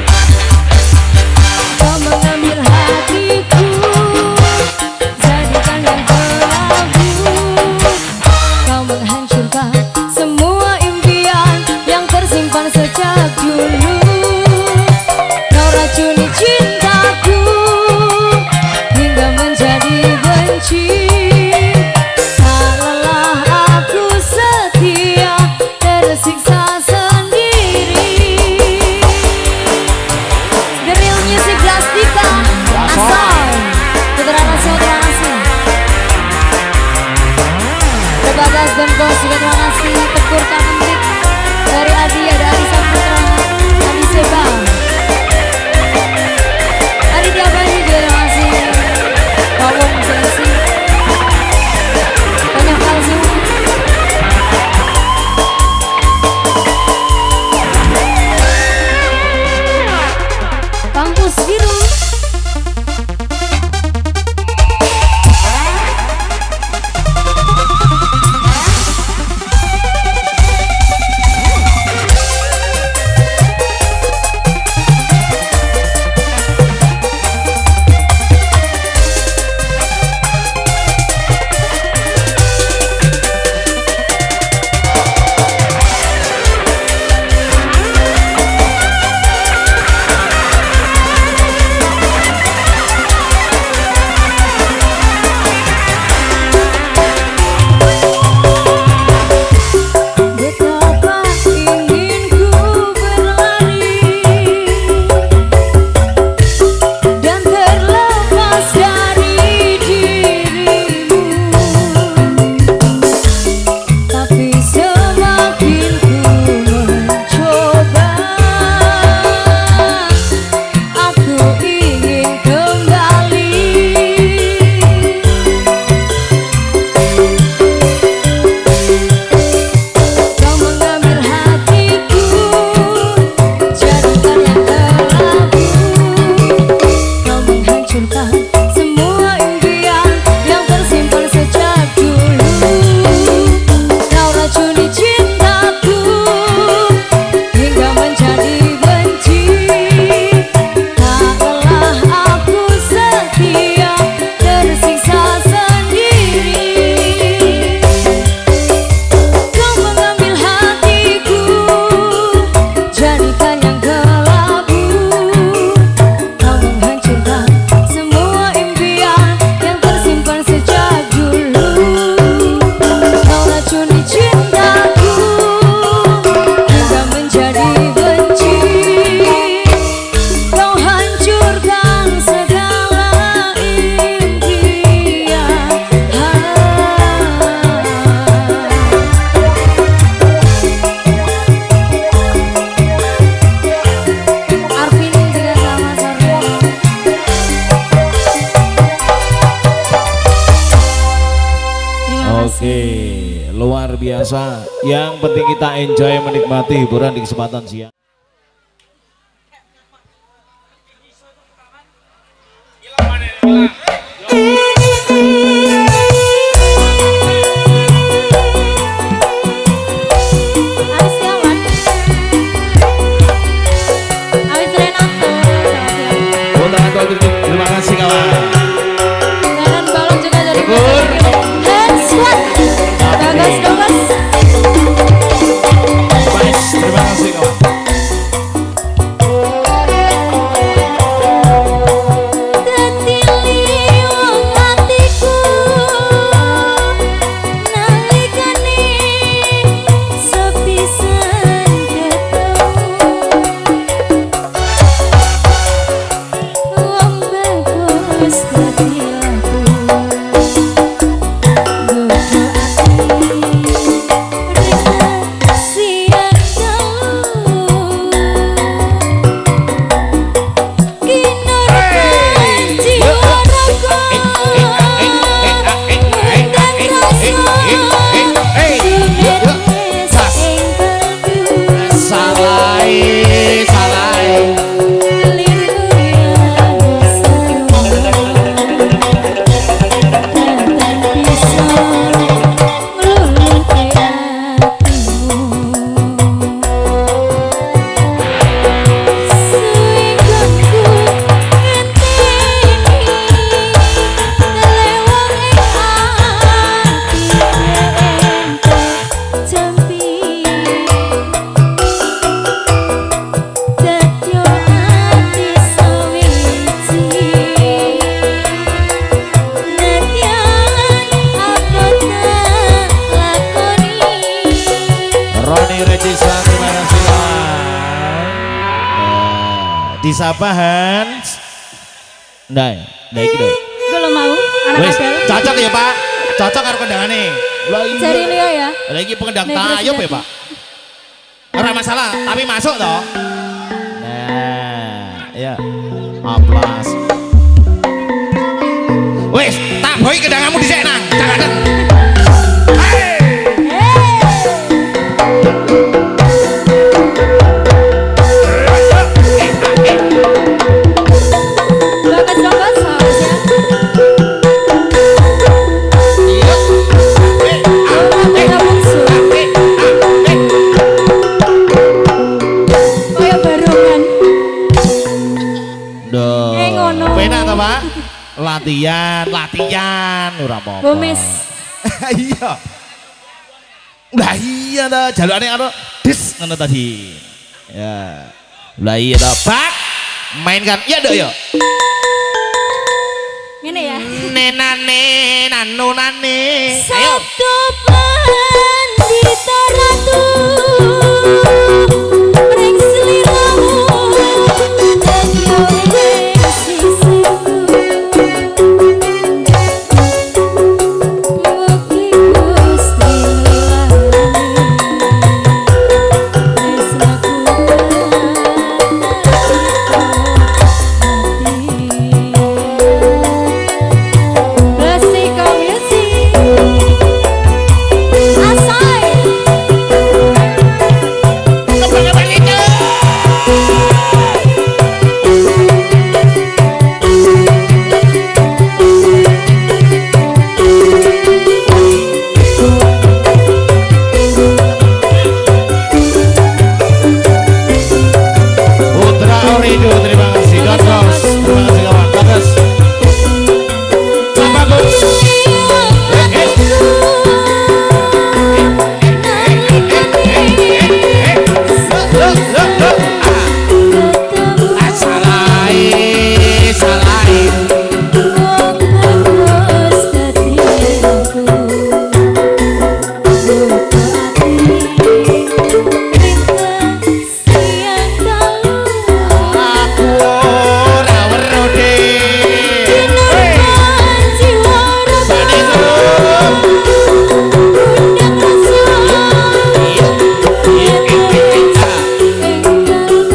Kau mengambil hatiku, jadikan yang berlagu. Kau menghancurkan semua impian yang tersimpan sejak dulu. Kau racuni cintaku hingga menjadi benci. Tak lelah aku setia, tersiksa dan bos juga terima kasih. Tegur Kanentrik dari Adi, ada Adi Saputra, Adi Seba, Adi Diabani juga terima kasih. Pawong seleksi banyak palsu. Kampus Biru. Oke, luar biasa. Yang penting kita enjoy menikmati hiburan di kesempatan siang. Terima kasih kawan. Dan balon juga dari Hands Squad. Bagus bagus. Baik, terima kasih kawan. Regisa, terima kasih. Disapa Hans. Nah, nah iki lho. Gue lo mau, anak Wes, Adel. cocok ya Pak. Cocok karo kendangane. Lah iya. Cari Leo ya. Lah iki pengendang Nih, terus tayub ya lihat. Pak. Ora masalah, tapi masuk toh. Nah, ya. Aplaus. Wes, tak boy kendanganmu dhisik nang. Jangan. Bagas-bagas harusnya. Beda bungsu. Kayak barongan. Duh. Eh, ngono. Penak toh Pak? Latihan, latihan ora apa-apa. Gomes. Iya. Lah iya dah, jalurane karo dis ngono tadi. Ya. Lah iya dah, Pak. Mainkan. Iya dok ya. Ngene ya. Nenane nanunane. Ayo. Sabtu pandita ratu ring sliramu dadi ing sisiku mugi Gusti nulani tresnaku Resi kau ya sih Asai Kembang-kembang itu. Putra Orido, terima kasih. Gatos, terima kasih kawan. Bagus. Pak Bagus. Eh, eh. Loh, loh, loh. Ah. Ah, salai, salai. Aku ora werode. Hei, Bani Guru. Iya, iya, iya, iya.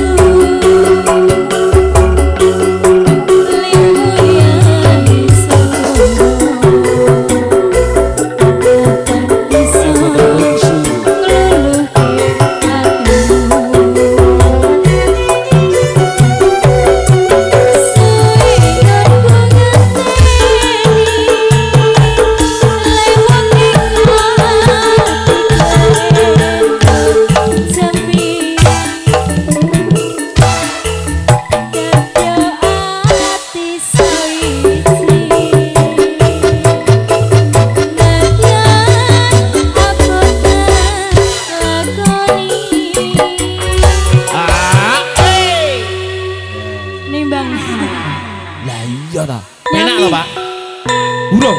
Ah, eh. Nimbang. Lah iya ta. Penak lho, Pak. Burung.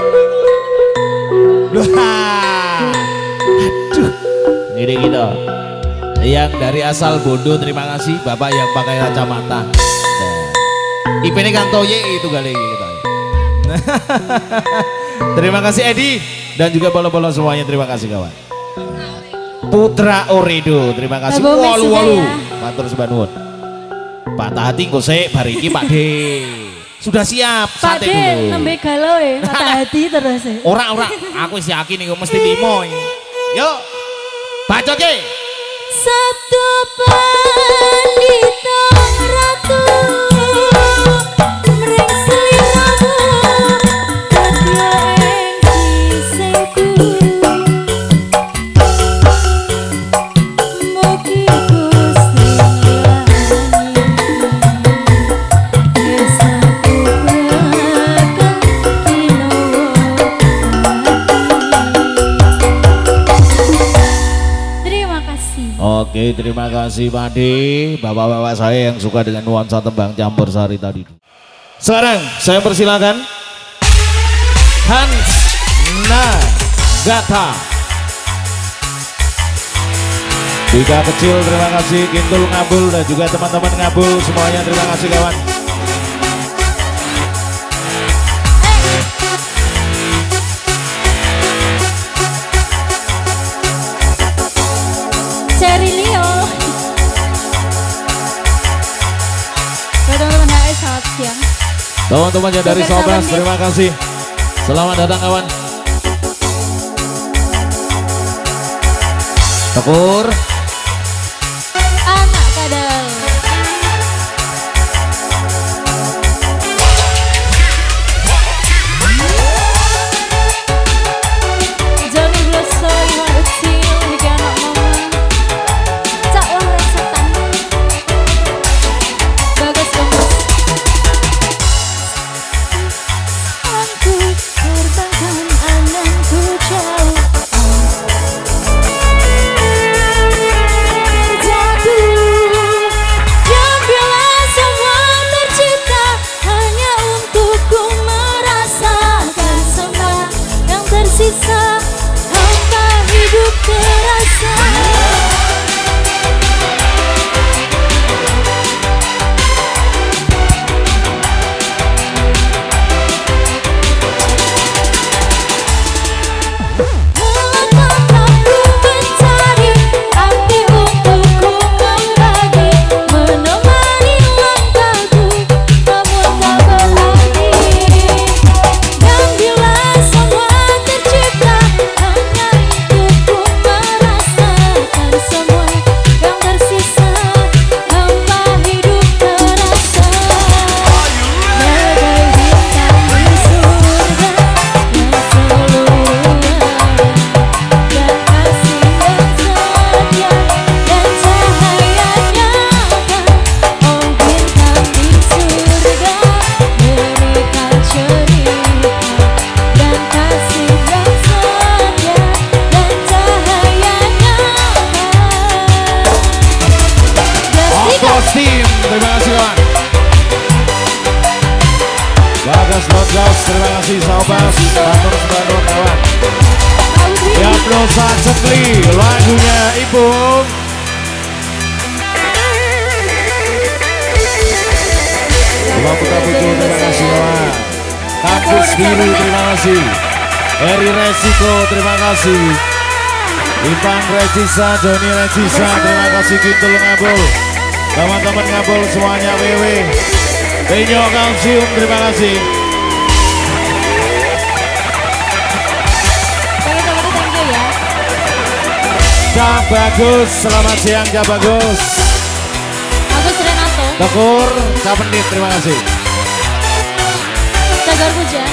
Wah. Aduh. Ini kita. Yang dari asal Bondo, terima kasih Bapak yang pakai kacamata. Nah. I P-nya Kang Toye itu kali kita. Terima kasih Edi dan juga bolo-bolo semuanya, terima kasih kawan. Putra Orido, terima kasih. Nah, Bomes Walu juga walu. ya. Matur sembah nuwun. Patah hati ngosek bariki Pak De. Sudah siap Pak sate De dulu. nembe galau ya, patah hati terus ya. Ora ora, aku wis yakin iku mesti limo iki. Yuk. Bacoke. Sabtu pandita ratu mring sliramu kadya ing sisiku mugi Gusti nulani desaku bakal kinowo terima kasih. Oke, terima kasih Pak De, bapak-bapak saya yang suka dengan nuansa tembang campur sari tadi. Sekarang saya persilakan Hans Nagata. Dika kecil terima kasih, Kintul Ngabul dan juga teman-teman Ngabul semuanya terima kasih kawan. Cherry Leo. Teman-teman H S selamat siang. Teman-temannya dari Oke, Sobras selamat terima kasih. Selamat datang kawan. Tekur. Anak kadal. Johnny Blosso Iwan Ucil Niki anak mama. Cak wah resetan. Bagus bagus. Aku terbangkan anganku jauh. Sisa hampa hidup terasa. Terima kasih kawan. Bagas Lodgas terima kasih Sobas Batur Sebanur kawan. Yaplosa Cekli lagunya Ipung. Dua Putra Putu terima kasih kawan. Kampus Biru terima kasih. Eri Resiko terima kasih. Ipang Regisa, Joni Regisa terima kasih. Kintul Ngabul. Teman-teman Ngabul semuanya W W. Penyo Kalsium terima kasih. Teman-teman thank you ya. Cak Bagus, selamat siang Cak Bagus. Agus Renato. Tekur, Cak Penit terima kasih. Cagar Puja.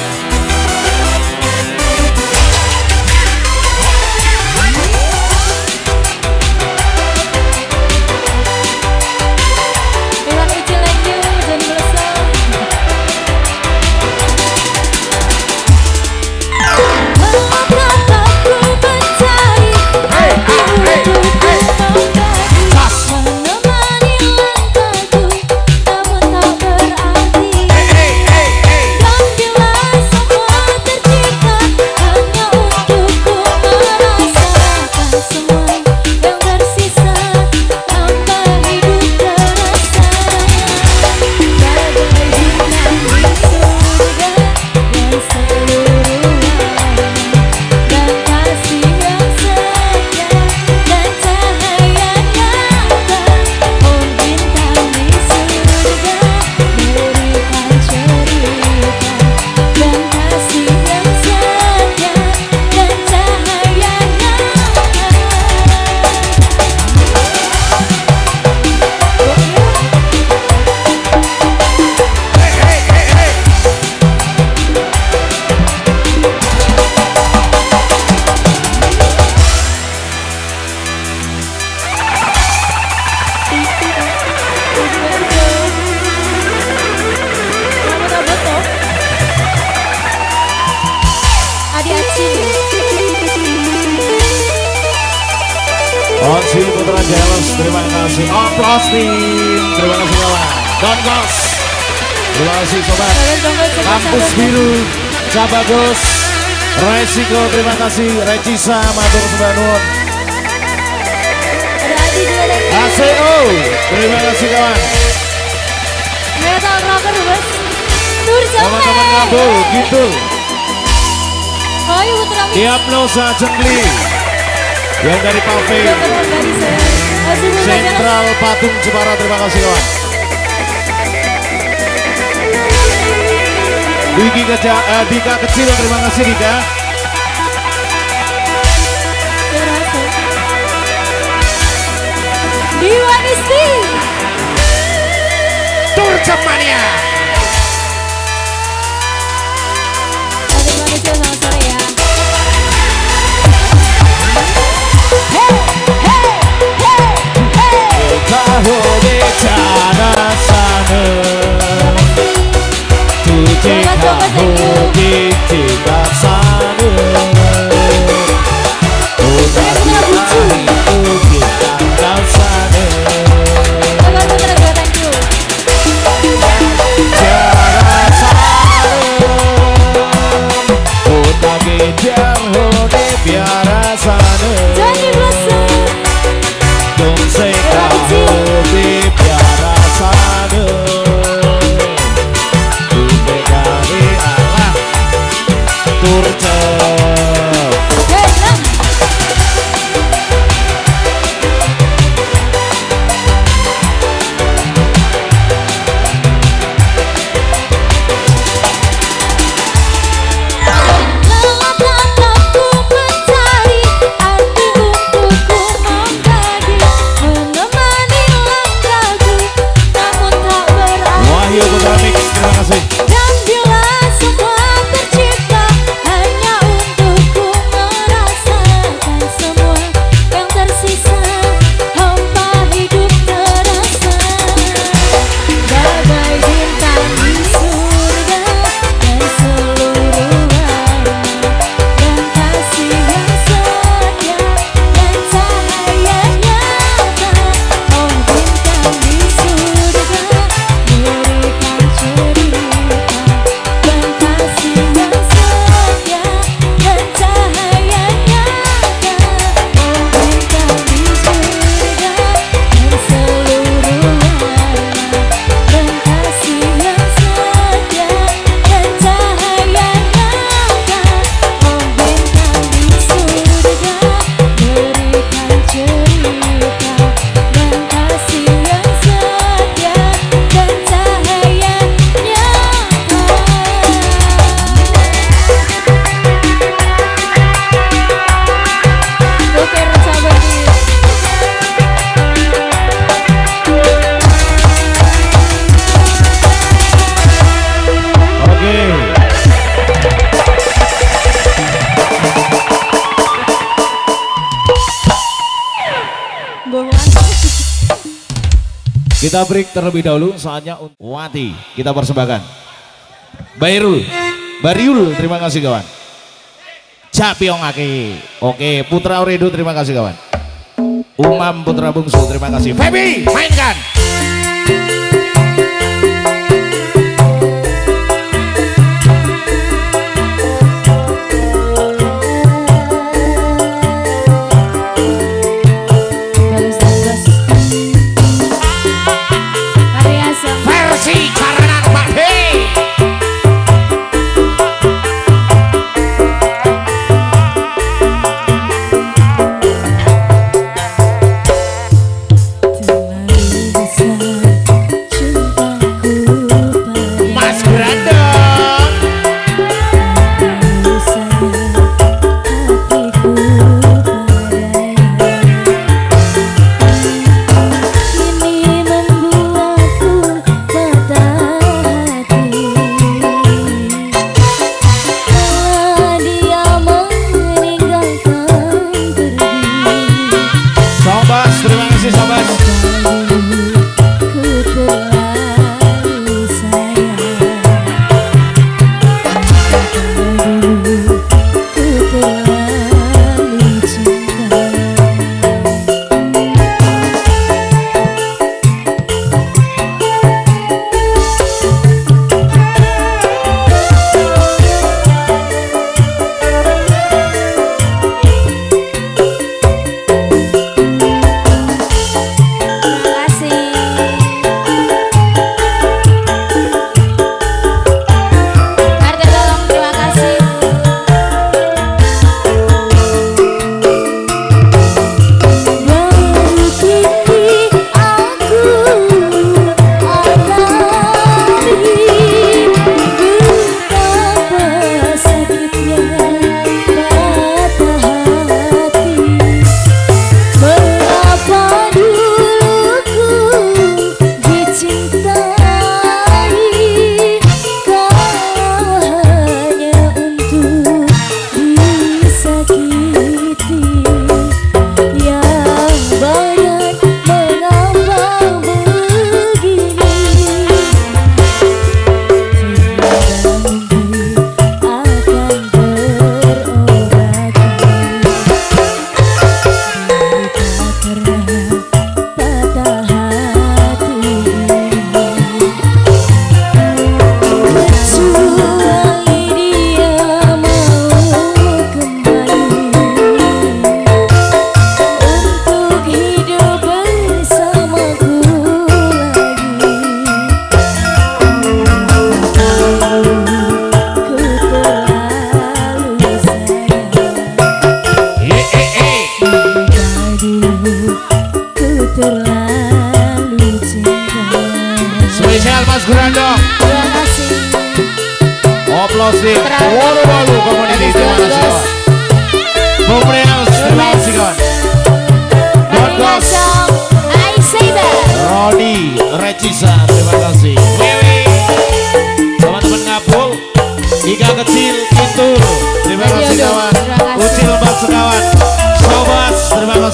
Onsil Putra Jealous, terima kasih. Oplos Team, terima kasih kawan. Don Gos, terima kasih sobat. Kampus Biru, Cak Bagus, Resiko, terima kasih. Regisa, Matur Sebanun. Ada Adi A C O, terima kasih kawan. Metal rocker bos. Nur Teman-teman ngabul, gitu. Ayo putra mix. Diagnosa Jengli. Yang dari Pave. Sentral Patung Jepara, terima kasih kawan. Diki Keja, eh, Dika kecil, terima kasih Dika. Dewa Nisti. Turcemania. Adik manusia selamat sore ya. Tahu bicara sana, tujuh tahu bicara sana. Udah tahu bicara sana. Kabar putra juga thank you. Bicara sana, udah bicara biara sana. Johnny Blossom. Dong sekahu di biara sana. Bunda dari Allah turcep. Vietnam. Lelah-lelahku mencari arti untukku menggali, menemani langkahku, namun tak berarti. Wahyu Putra Mix, terima kasih. Dan bila semua tercipta hanya untukku merasakan semua yang tersisa, hampa hidup terasa bagai bintang di surga dan seluruh warna dan kasih yang setia dan cahaya nyata. Oh bintang di surga berikan cerita dan kasih yang setia dan cahaya nyata. Oh bintang di surga dan seluruh warna dan kasih yang setia dan cahaya nyata. Oh bintang di surga berikan cerita dan kasih yang setia dan cahaya nyata. Oke sahabat ini. Oke. Bohongan. Kita break terlebih dahulu, saatnya untuk Wati kita persembahkan. Bairul, Bariul, terima kasih kawan. Capiong Ake, oke. Putra Redo, terima kasih kawan. Umam Putra Bungsu, terima kasih. Feby, mainkan. Bagus bagus. Variasi. Versi karena Mbak Hei. Terlalu besar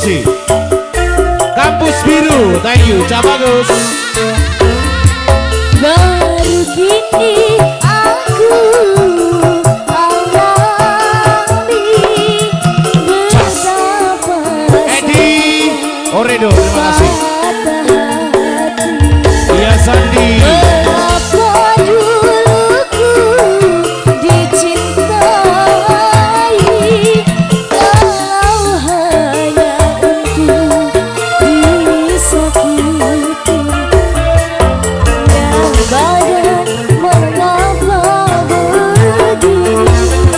kasih. Kampus Biru, thank you, Cak Bagus. Baru kini aku alami betapa Edi Oredo, terima kasih. Iya Sandi. Berapa dulu ku dicintai, kalau hanya untuk disakiti. Dan badan mengapa begini,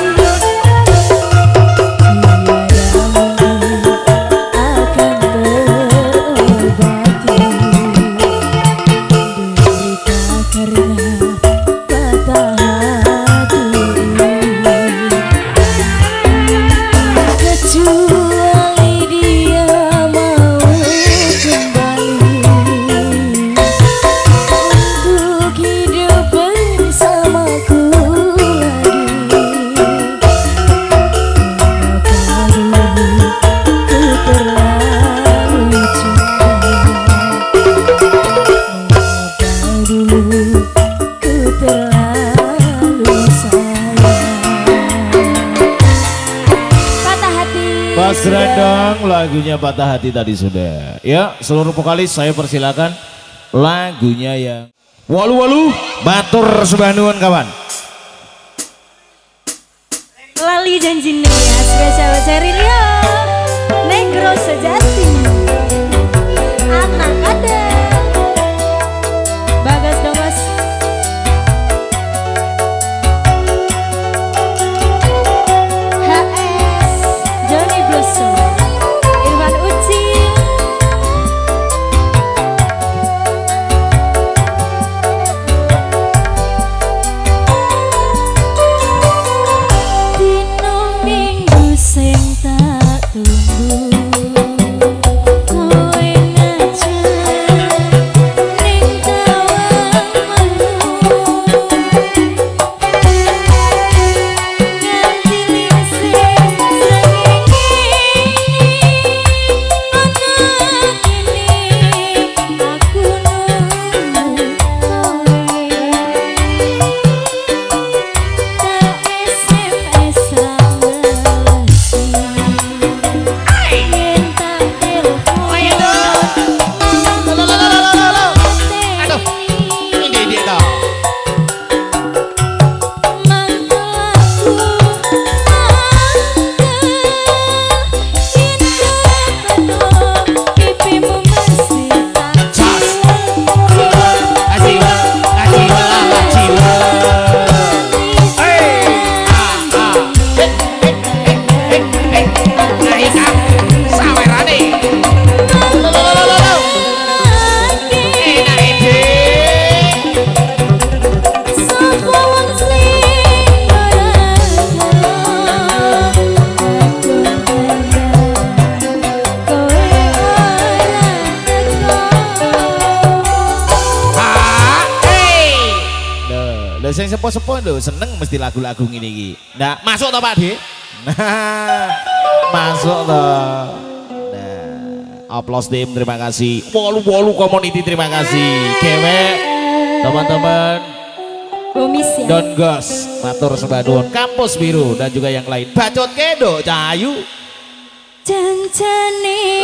Mas Rendang lagunya Patah Hati tadi sudah. Ya, seluruh vokalis saya persilakan lagunya yang walu-walu batur sembah nuwun kawan. lali janji nih ya, spesial Cerilio Negro sejati, anak ada Bagas Dongos. H S Johnny Blossom, Irfan Ucil, Dino minggu sing tak tunggu. Sing sepo-sepo lho seneng mesti lagu-lagu ngene iki. Nah, masuk to Pak De? Nah, masuk to. Nah, aplaus tim terima kasih. Wolu-wolu community terima kasih. Kewek teman-teman. Gomis ya. Don Gos, matur sembah nuwun. Kampus Biru dan juga yang lain. Bacot Kedo, Cahayu. Cancane.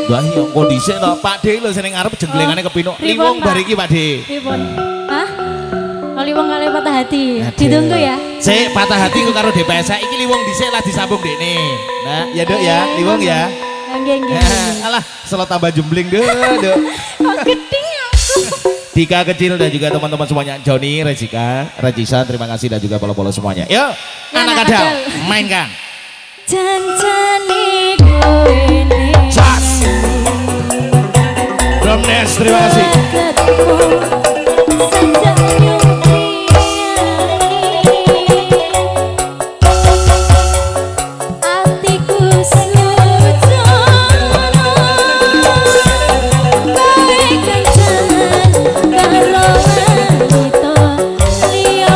Lah iya kondisi to Pak D lho sing ngarep jenglengane kepinuk. Liwong bar iki Pak D. Ribon. Hah? Kalau liwong kali patah hati. Aduh. Ditunggu ya. Sik patah hati ku karo D P S. Iki liwong dhisik lah disambung dekne. Nah, ya Dok ya, liwong ya. Nggih nggih. Alah, selo tambah jumbling Dok, Dok. Kok gedeng aku. Dika kecil dan juga teman-teman semuanya. Joni, Rezika, Rejisan, terima kasih dan juga polo-polo semuanya. Yuk, Ya, anak anak kadal, kadal. mainkan. Janjane kowe ning Jas. Bromnes, terima kasih. ketemu sejak atiku sujono kowe kencan karo wanita liya.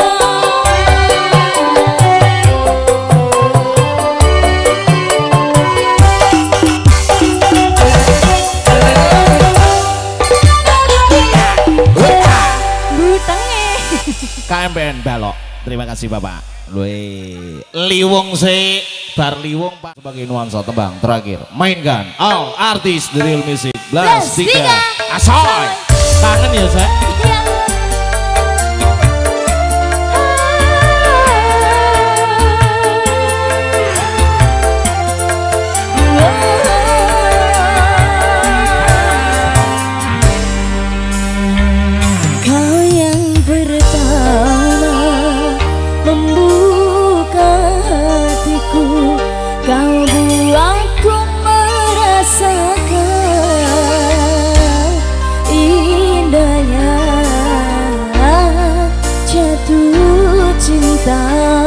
K M P N Balok, terima kasih Bapak. Lue, liwong se, bar liwong Pak sebagai nuansa tembang terakhir. Mainkan, all artis The Real Music, Blas Tiga, Asoy. Kangen ya saya. Kau yang pertama membuka hatiku, kau buatku merasakan indahnya jatuh cinta.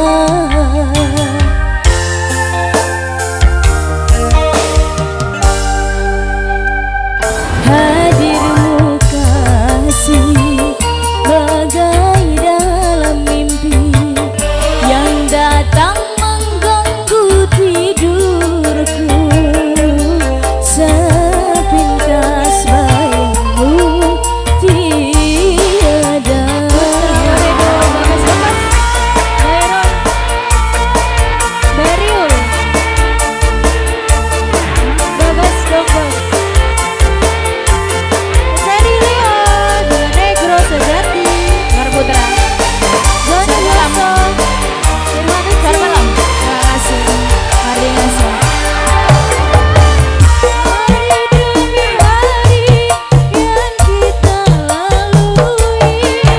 Hadirmu kasih bagai dalam mimpi yang datang mengganggu tidurku, sepintas bayangmu tiada. Beriul Bagas Dokos Seri Leo dengan Negro sejati Marputra Zona Yoso Irwani Karmalam. Terima kasih Hari Yoso. Hari demi hari yang kita lalui,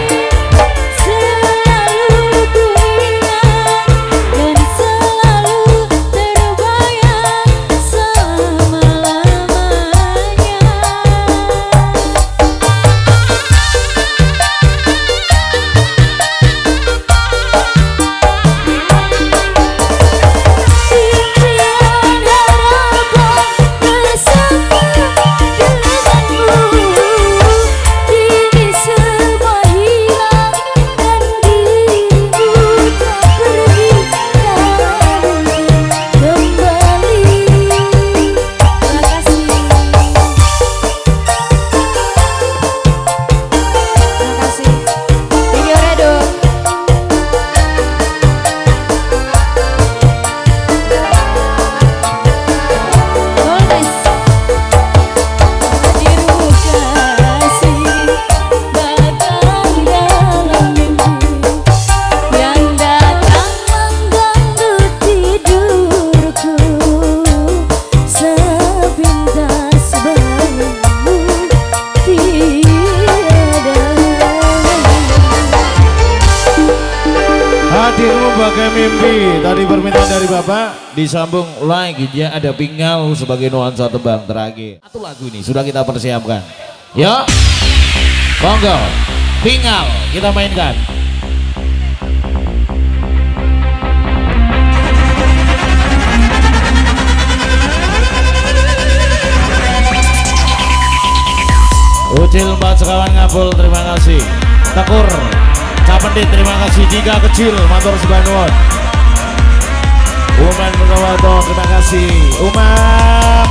selalu ku ingat dan selalu terbayang selama-lamanya. Impian harapan bersama denganmu, kini semua hilang dan dirimu tak pergi tak mungkin kembali. Terima kasih. Terima kasih. Video Redo. Goldes. Hadirmu kasih bagai dalam mimpi yang datang mengganggu tidurku, sepintas bayangmu tiada. Hadirmu bagai mimpi. Tadi permintaan dari Bapak disambung lagi ya, ada Pingal sebagai nuansa tembang terakhir. Satu lagu ini sudah kita persiapkan. Ya, monggo Pingal kita mainkan. Ucil Mbak Sekawan Ngabul, terima kasih. Tekur Capendit, terima kasih. Dika Kecil, Matur Sebanuan. Uman Mukawato, terima kasih. Umam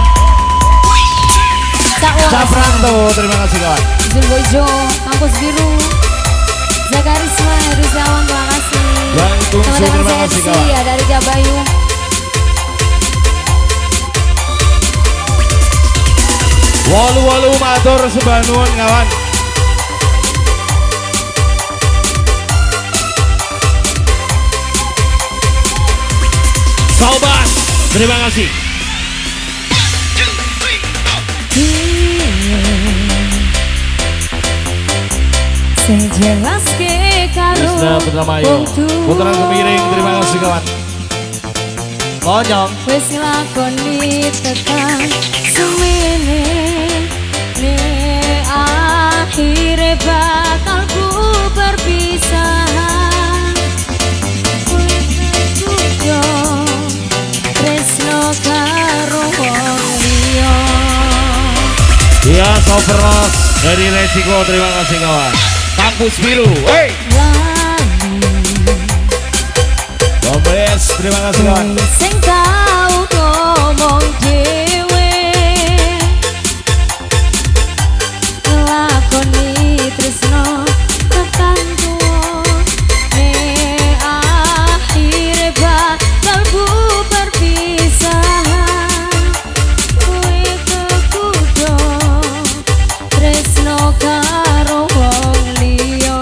Capranto, terima kasih kawan. Zulbojo, Kampus Biru, Zakarisma, Heruzawan, terima kasih. Bang Tungsu, Teman-teman terima kasih C F C, kawan. ada Rija Bayu. Walu-walu matur sembah nuwun kawan. Sobat, terima kasih. Sejelas ke karo Putra Mayu, Putra Gemiring, terima kasih kawan. Konyong wis nglakoni tekan semene ne akhire bakal ku perpisahan kowe kudu tresno karo wong liya. Iya Soperos dari Resiko, terima kasih kawan. Kampus Biru, hey Gomez, terima kasih kawan. Sing tau ngomong dhewe lakoni tresno tekan tuwa ne akhire bakal bu perpisahan kowe kekudo tresno karo wong liya.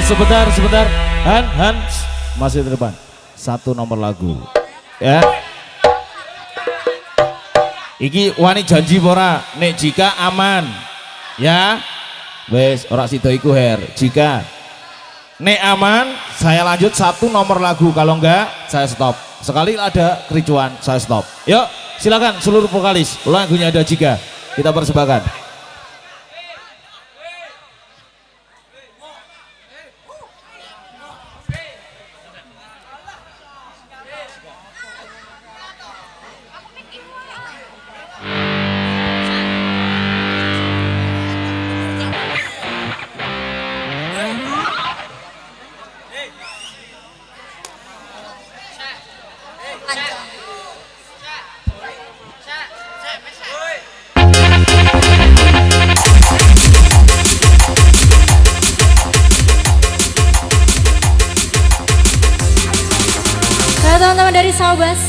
sebentar, sebentar. Han, Han, masih di depan. Satu nomor lagu. Ya. Iki wani janji pora, nek jika aman. Ya. Wes, ora sida iku her. Jika nek aman, saya lanjut satu nomor lagu. Kalau enggak, saya stop. Sekali ada kericuan, saya stop. Yuk, silakan seluruh vokalis. Lagunya ada jika kita persembahkan. Teman-teman dari Saubas,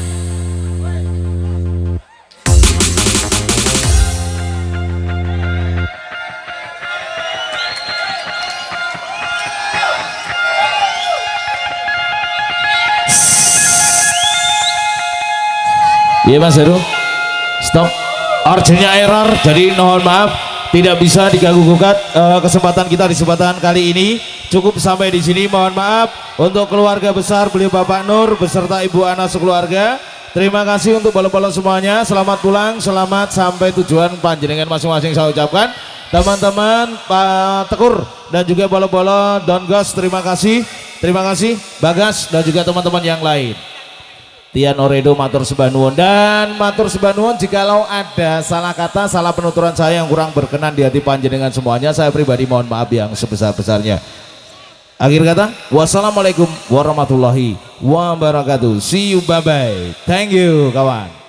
iya Mas Heru, stop. Urgentnya error, jadi mohon maaf tidak bisa diganggu gugat uh, kesempatan kita di kesempatan kali ini. Cukup sampai di sini, mohon maaf untuk keluarga besar beliau Bapak Nur beserta Ibu Ana sekeluarga. Terima kasih untuk balon-balon semuanya. Selamat pulang, selamat sampai tujuan panjenengan masing-masing saya ucapkan. Teman-teman Pak Tekur dan juga balon-balon Don Gas, terima kasih. Terima kasih Bagas dan juga teman-teman yang lain. Tian Oredo matur sembah nuwun dan matur sembah nuwun jikalau ada salah kata, salah penuturan saya yang kurang berkenan di hati panjenengan semuanya, saya pribadi mohon maaf yang sebesar-besarnya. Akhir kata, wassalamualaikum warahmatullahi wabarakatuh. See you, bye bye. Thank you kawan.